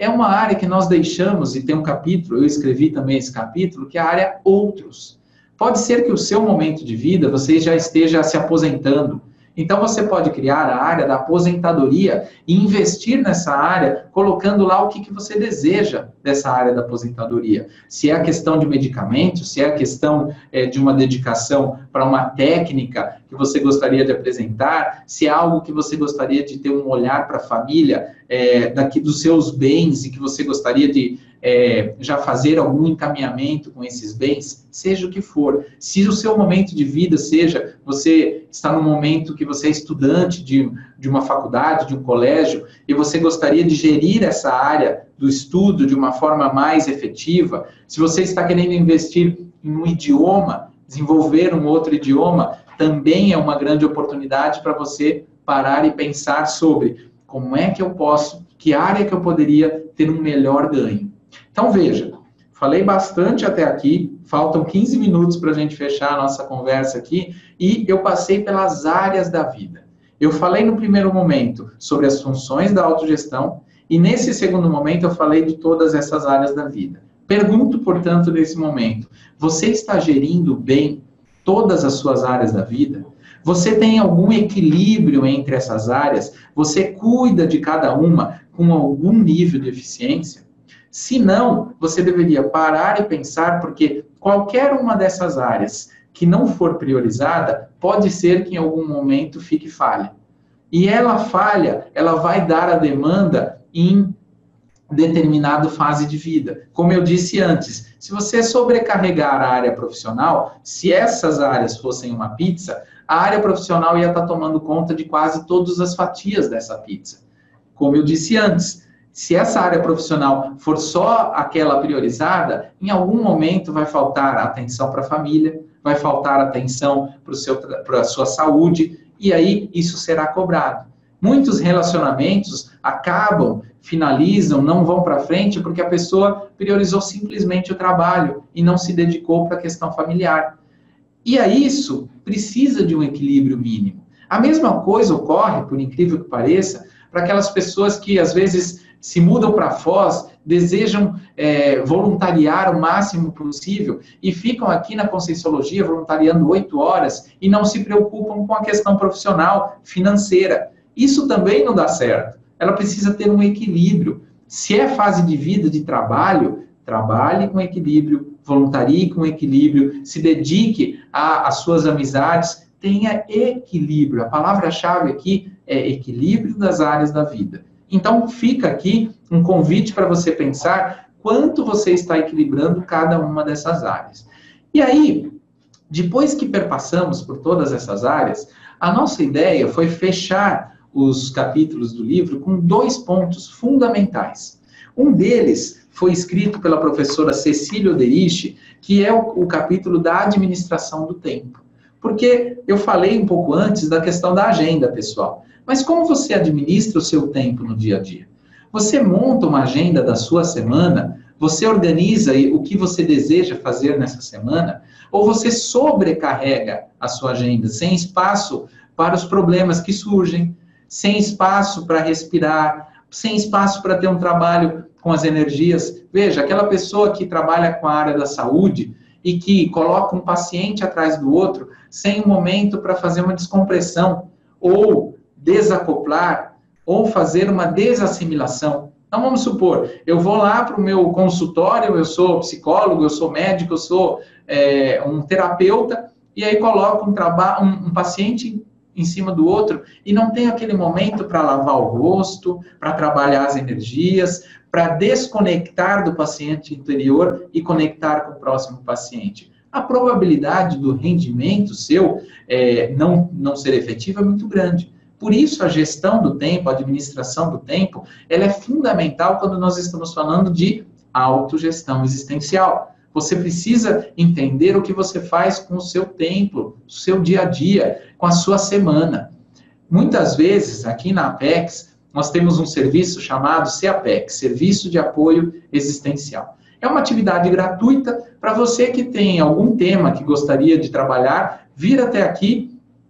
é uma área que nós deixamos, e tem um capítulo, eu escrevi também esse capítulo, que é a área outros. Pode ser que o seu momento de vida, você já esteja se aposentando. Então, você pode criar a área da aposentadoria e investir nessa área, colocando lá o que, que você deseja dessa área da aposentadoria. Se é a questão de medicamentos, se é a questão é, de uma dedicação para uma técnica que você gostaria de apresentar, se é algo que você gostaria de ter um olhar para a família, é, daqui dos seus bens e que você gostaria de é, já fazer algum encaminhamento com esses bens, seja o que for. Se o seu momento de vida seja, você está num momento que você é estudante de, de uma faculdade, de um colégio, e você gostaria de gerir essa área do estudo de uma forma mais efetiva, se você está querendo investir em um idioma, desenvolver um outro idioma, também é uma grande oportunidade para você parar e pensar sobre como é que eu posso, que área que eu poderia ter um melhor ganho. Então, veja, falei bastante até aqui, faltam quinze minutos para a gente fechar a nossa conversa aqui, e eu passei pelas áreas da vida. Eu falei no primeiro momento sobre as funções da autogestão, e nesse segundo momento eu falei de todas essas áreas da vida. Pergunto, portanto, nesse momento, você está gerindo bem todas as suas áreas da vida? Você tem algum equilíbrio entre essas áreas? Você cuida de cada uma com algum nível de eficiência? Se não, você deveria parar e pensar, porque qualquer uma dessas áreas que não for priorizada, pode ser que em algum momento fique falha. E ela falha, ela vai dar a demanda em determinada fase de vida. Como eu disse antes, se você sobrecarregar a área profissional, se essas áreas fossem uma pizza, a área profissional ia estar tomando conta de quase todas as fatias dessa pizza. Como eu disse antes, se essa área profissional for só aquela priorizada, em algum momento vai faltar atenção para a família, vai faltar atenção para a sua saúde, e aí isso será cobrado. Muitos relacionamentos acabam, finalizam, não vão para frente, porque a pessoa priorizou simplesmente o trabalho e não se dedicou para a questão familiar. E a isso precisa de um equilíbrio mínimo. A mesma coisa ocorre, por incrível que pareça, para aquelas pessoas que às vezes se mudam para Foz, desejam é, voluntariar o máximo possível e ficam aqui na Conscienciologia voluntariando oito horas e não se preocupam com a questão profissional, financeira. Isso também não dá certo. Ela precisa ter um equilíbrio. Se é fase de vida, de trabalho, trabalhe com equilíbrio, voluntarie com equilíbrio, se dedique às suas amizades, tenha equilíbrio. A palavra-chave aqui é equilíbrio das áreas da vida. Então, fica aqui um convite para você pensar quanto você está equilibrando cada uma dessas áreas. E aí, depois que perpassamos por todas essas áreas, a nossa ideia foi fechar os capítulos do livro com dois pontos fundamentais. Um deles foi escrito pela professora Cecília Oderich, que é o, o capítulo da administração do tempo. Porque eu falei um pouco antes da questão da agenda, pessoal. Mas como você administra o seu tempo no dia a dia? Você monta uma agenda da sua semana? Você organiza o que você deseja fazer nessa semana? Ou você sobrecarrega a sua agenda, sem espaço para os problemas que surgem, sem espaço para respirar, sem espaço para ter um trabalho com as energias? Veja, aquela pessoa que trabalha com a área da saúde e que coloca um paciente atrás do outro, sem um momento para fazer uma descompressão, ou desacoplar, ou fazer uma desassimilação. Então, vamos supor, eu vou lá para o meu consultório, eu sou psicólogo, eu sou médico, eu sou é, um terapeuta, e aí coloco um, um, um paciente em cima do outro, e não tenho aquele momento para lavar o rosto, para trabalhar as energias, para desconectar do paciente interior e conectar com o próximo paciente. A probabilidade do rendimento seu é, não, não ser efetivo é muito grande. Por isso, a gestão do tempo, a administração do tempo, ela é fundamental quando nós estamos falando de autogestão existencial. Você precisa entender o que você faz com o seu tempo, o seu dia a dia, com a sua semana. Muitas vezes, aqui na Apex, nós temos um serviço chamado CEAPEX, Serviço de Apoio Existencial. É uma atividade gratuita para você que tem algum tema que gostaria de trabalhar, vir até aqui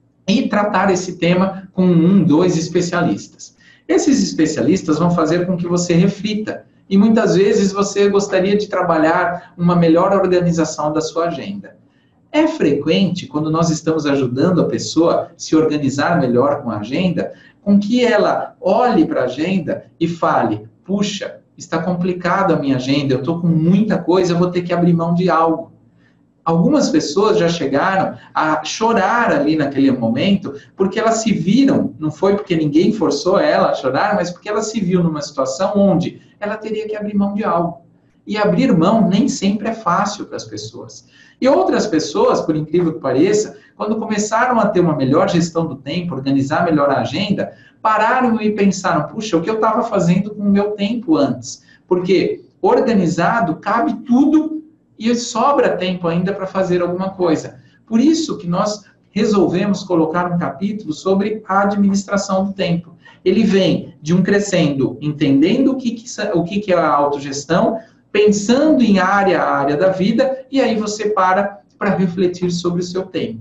e tratar esse tema com um, dois especialistas. Esses especialistas vão fazer com que você reflita e muitas vezes você gostaria de trabalhar uma melhor organização da sua agenda. É frequente, quando nós estamos ajudando a pessoa a se organizar melhor com a agenda, com que ela olhe para a agenda e fale, puxa, está complicado a minha agenda, eu estou com muita coisa, eu vou ter que abrir mão de algo. Algumas pessoas já chegaram a chorar ali naquele momento, porque elas se viram, não foi porque ninguém forçou ela a chorar, mas porque ela se viu numa situação onde ela teria que abrir mão de algo. E abrir mão nem sempre é fácil para as pessoas. E outras pessoas, por incrível que pareça, quando começaram a ter uma melhor gestão do tempo, organizar melhor a agenda, pararam e pensaram, puxa, o que eu estava fazendo com o meu tempo antes? Porque organizado cabe tudo e sobra tempo ainda para fazer alguma coisa. Por isso que nós resolvemos colocar um capítulo sobre a administração do tempo. Ele vem de um crescendo, entendendo o que, que, o que, que é a autogestão, pensando em área a área da vida, e aí você para para refletir sobre o seu tempo.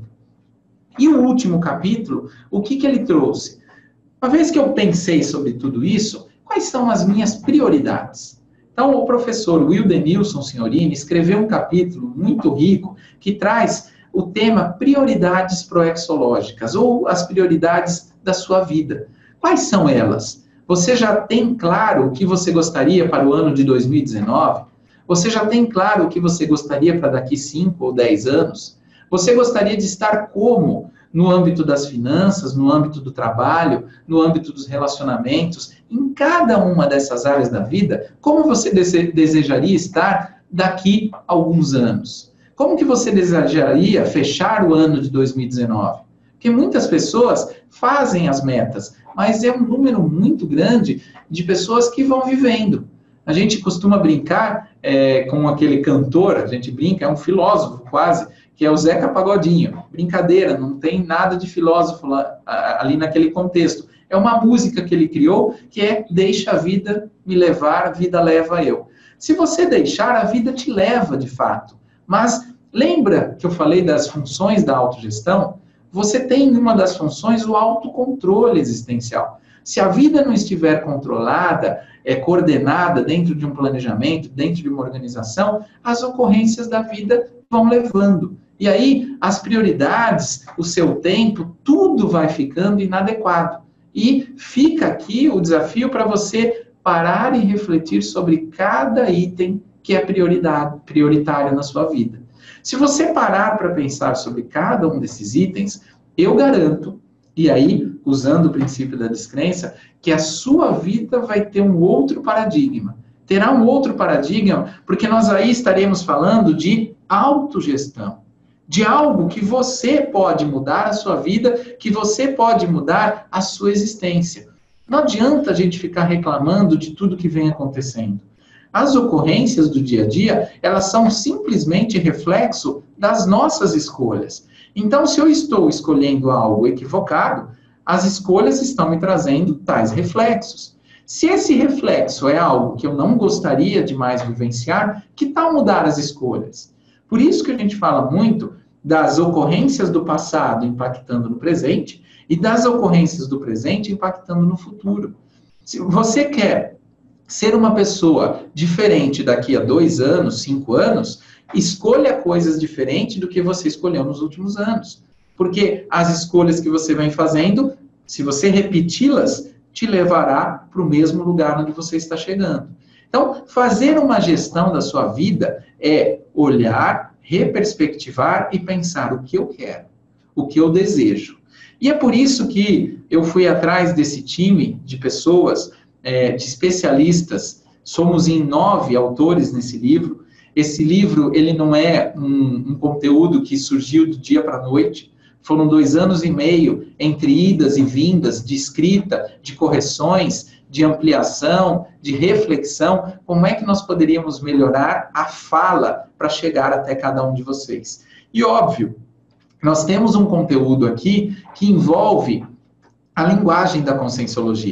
E o último capítulo, o que, que ele trouxe? Uma vez que eu pensei sobre tudo isso, quais são as minhas prioridades? Então, o professor Wildenilson Signorini escreveu um capítulo muito rico que traz o tema prioridades proexológicas, ou as prioridades da sua vida. Quais são elas? Você já tem claro o que você gostaria para o ano de dois mil e dezenove? Você já tem claro o que você gostaria para daqui cinco ou dez anos? Você gostaria de estar como? No âmbito das finanças, no âmbito do trabalho, no âmbito dos relacionamentos, em cada uma dessas áreas da vida, como você dese- desejaria estar daqui a alguns anos? Como que você desejaria fechar o ano de dois mil e dezenove? Porque muitas pessoas fazem as metas, mas é um número muito grande de pessoas que vão vivendo. A gente costuma brincar é, com aquele cantor, a gente brinca, é um filósofo quase, que é o Zeca Pagodinho. Brincadeira, não tem nada de filósofo lá, ali naquele contexto. É uma música que ele criou, que é Deixa a vida me levar, a vida leva eu. Se você deixar, a vida te leva, de fato. Mas lembra que eu falei das funções da autogestão? Você tem uma das funções o autocontrole existencial. Se a vida não estiver controlada, é coordenada dentro de um planejamento, dentro de uma organização, as ocorrências da vida vão levando. E aí, as prioridades, o seu tempo, tudo vai ficando inadequado. E fica aqui o desafio para você parar e refletir sobre cada item que é prioridade, prioritário na sua vida. Se você parar para pensar sobre cada um desses itens, eu garanto, e aí, usando o princípio da descrença, que a sua vida vai ter um outro paradigma. Terá um outro paradigma, porque nós aí estaremos falando de autogestão, de algo que você pode mudar a sua vida, que você pode mudar a sua existência. Não adianta a gente ficar reclamando de tudo que vem acontecendo. As ocorrências do dia a dia, elas são simplesmente reflexo das nossas escolhas. Então, se eu estou escolhendo algo equivocado, as escolhas estão me trazendo tais reflexos. Se esse reflexo é algo que eu não gostaria de mais vivenciar, que tal mudar as escolhas? Por isso que a gente fala muito das ocorrências do passado impactando no presente e das ocorrências do presente impactando no futuro. Se você quer ser uma pessoa diferente daqui a dois anos, cinco anos, escolha coisas diferentes do que você escolheu nos últimos anos. Porque as escolhas que você vem fazendo, se você repeti-las, te levará para o mesmo lugar onde você está chegando. Então, fazer uma gestão da sua vida é olhar, reperspectivar e pensar o que eu quero, o que eu desejo. E é por isso que eu fui atrás desse time de pessoas, é, de especialistas. Somos em nove autores nesse livro. Esse livro, ele não é um, um conteúdo que surgiu do dia para a noite. Foram dois anos e meio entre idas e vindas de escrita, de correções, de ampliação, de reflexão. Como é que nós poderíamos melhorar a fala para chegar até cada um de vocês? E óbvio, nós temos um conteúdo aqui que envolve a linguagem da conscienciologia.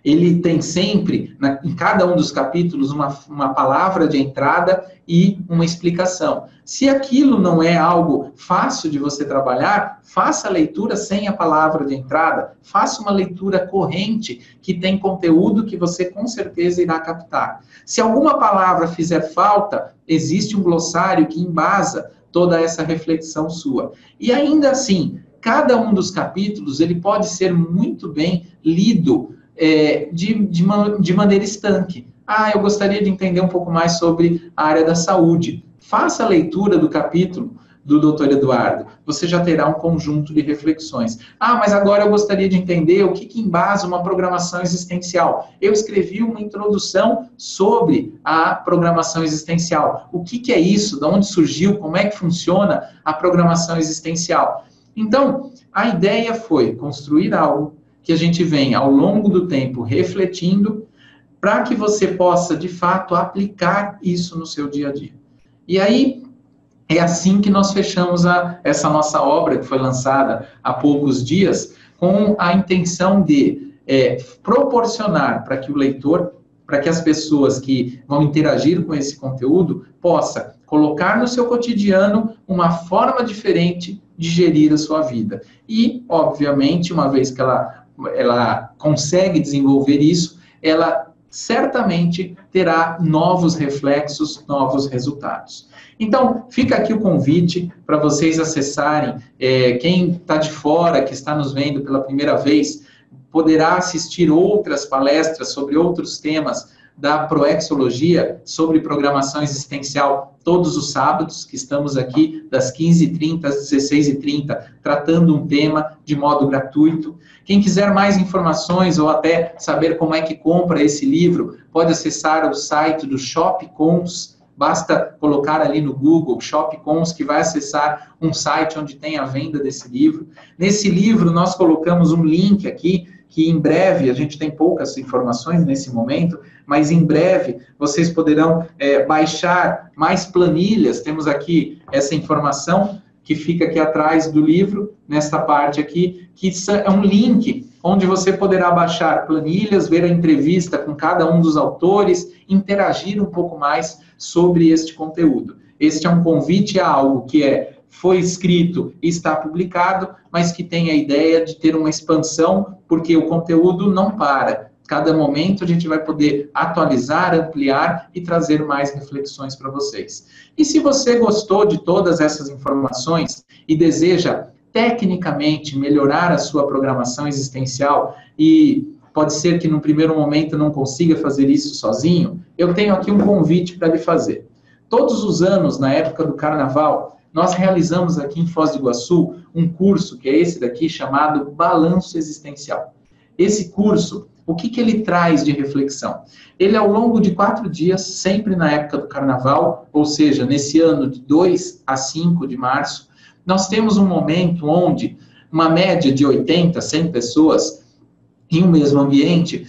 Ele tem sempre, na, em cada um dos capítulos, uma, uma palavra de entrada e uma explicação. Se aquilo não é algo fácil de você trabalhar, faça a leitura sem a palavra de entrada, faça uma leitura corrente, que tem conteúdo que você com certeza irá captar. Se alguma palavra fizer falta, existe um glossário que embasa toda essa reflexão sua. E ainda assim, cada um dos capítulos, ele pode ser muito bem lido É, de, de, uma, de maneira estanque. Ah, eu gostaria de entender um pouco mais sobre a área da saúde. Faça a leitura do capítulo do doutor Eduardo. Você já terá um conjunto de reflexões. Ah, mas agora eu gostaria de entender o que, que embasa uma programação existencial. Eu escrevi uma introdução sobre a programação existencial. O que, que é isso? De onde surgiu? Como é que funciona a programação existencial? Então, a ideia foi construir algo que a gente vem, ao longo do tempo, refletindo, para que você possa, de fato, aplicar isso no seu dia a dia. E aí, é assim que nós fechamos a, essa nossa obra, que foi lançada há poucos dias, com a intenção de é, proporcionar para que o leitor, para que as pessoas que vão interagir com esse conteúdo, possa colocar no seu cotidiano uma forma diferente de gerir a sua vida. E, obviamente, uma vez que ela ela consegue desenvolver isso, ela certamente terá novos reflexos, novos resultados. Então, fica aqui o convite para vocês acessarem. É, quem está de fora, que está nos vendo pela primeira vez, poderá assistir outras palestras sobre outros temas da Proexologia, sobre programação existencial, todos os sábados, que estamos aqui das quinze e trinta às dezesseis e trinta, tratando um tema de modo gratuito. Quem quiser mais informações ou até saber como é que compra esse livro, pode acessar o site do Shopcons. Basta colocar ali no Google Shopcons, que vai acessar um site onde tem a venda desse livro. Nesse livro, nós colocamos um link aqui, que em breve, a gente tem poucas informações nesse momento, mas em breve vocês poderão é, baixar mais planilhas. Temos aqui essa informação que fica aqui atrás do livro, nesta parte aqui, que é um link onde você poderá baixar planilhas, ver a entrevista com cada um dos autores, interagir um pouco mais sobre este conteúdo. Este é um convite a algo que é, foi escrito e está publicado, mas que tem a ideia de ter uma expansão, porque o conteúdo não para. Cada momento a gente vai poder atualizar, ampliar e trazer mais reflexões para vocês. E se você gostou de todas essas informações e deseja tecnicamente melhorar a sua programação existencial, e pode ser que no primeiro momento não consiga fazer isso sozinho, eu tenho aqui um convite para lhe fazer. Todos os anos, na época do Carnaval, nós realizamos aqui em Foz do Iguaçu um curso, que é esse daqui, chamado Balanço Existencial. Esse curso, o que, que ele traz de reflexão? Ele, ao longo de quatro dias, sempre na época do Carnaval, ou seja, nesse ano de dois a cinco de março, nós temos um momento onde uma média de oitenta, cem pessoas em um mesmo ambiente,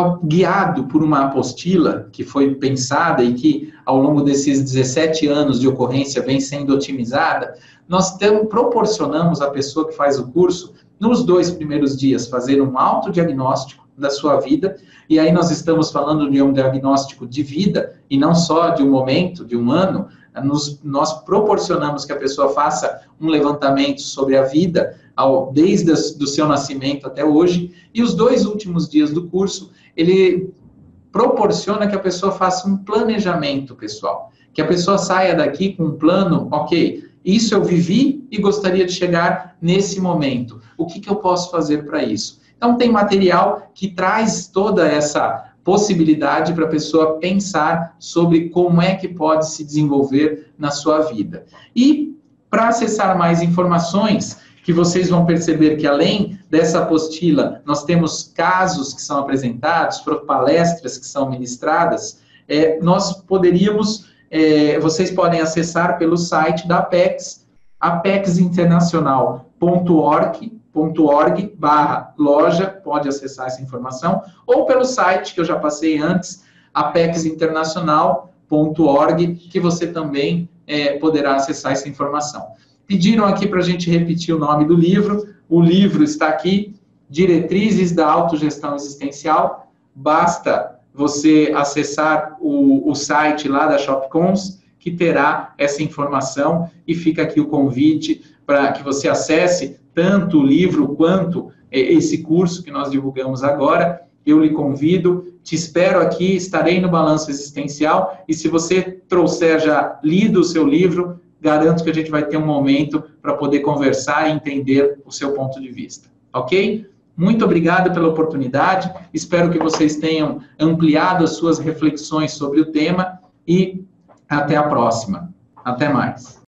guiado por uma apostila que foi pensada e que, ao longo desses dezessete anos de ocorrência, vem sendo otimizada, nós temos, proporcionamos à pessoa que faz o curso, nos dois primeiros dias, fazer um autodiagnóstico da sua vida, e aí nós estamos falando de um diagnóstico de vida, e não só de um momento, de um ano. Nos, nós proporcionamos que a pessoa faça um levantamento sobre a vida, ao, desde o do seu nascimento até hoje, e os dois últimos dias do curso, ele proporciona que a pessoa faça um planejamento pessoal, que a pessoa saia daqui com um plano, ok, isso eu vivi e gostaria de chegar nesse momento, o que, que eu posso fazer para isso? Então, tem material que traz toda essa possibilidade para a pessoa pensar sobre como é que pode se desenvolver na sua vida. E, para acessar mais informações, que vocês vão perceber que, além dessa apostila, nós temos casos que são apresentados, palestras que são ministradas, é, nós poderíamos, é, vocês podem acessar pelo site da Apex, apex internacional ponto org, .org barra loja, pode acessar essa informação, ou pelo site que eu já passei antes, apex internacional ponto org, que você também é, poderá acessar essa informação. Pediram aqui para a gente repetir o nome do livro, o livro está aqui, Diretrizes da Autogestão Existencial, basta você acessar o, o site lá da Shopcons, que terá essa informação, e fica aqui o convite para que você acesse tanto o livro quanto esse curso que nós divulgamos agora. Eu lhe convido, te espero aqui, estarei no Balanço Existencial, e se você trouxer já lido o seu livro, garanto que a gente vai ter um momento para poder conversar e entender o seu ponto de vista, ok? Muito obrigado pela oportunidade, espero que vocês tenham ampliado as suas reflexões sobre o tema, e até a próxima. Até mais.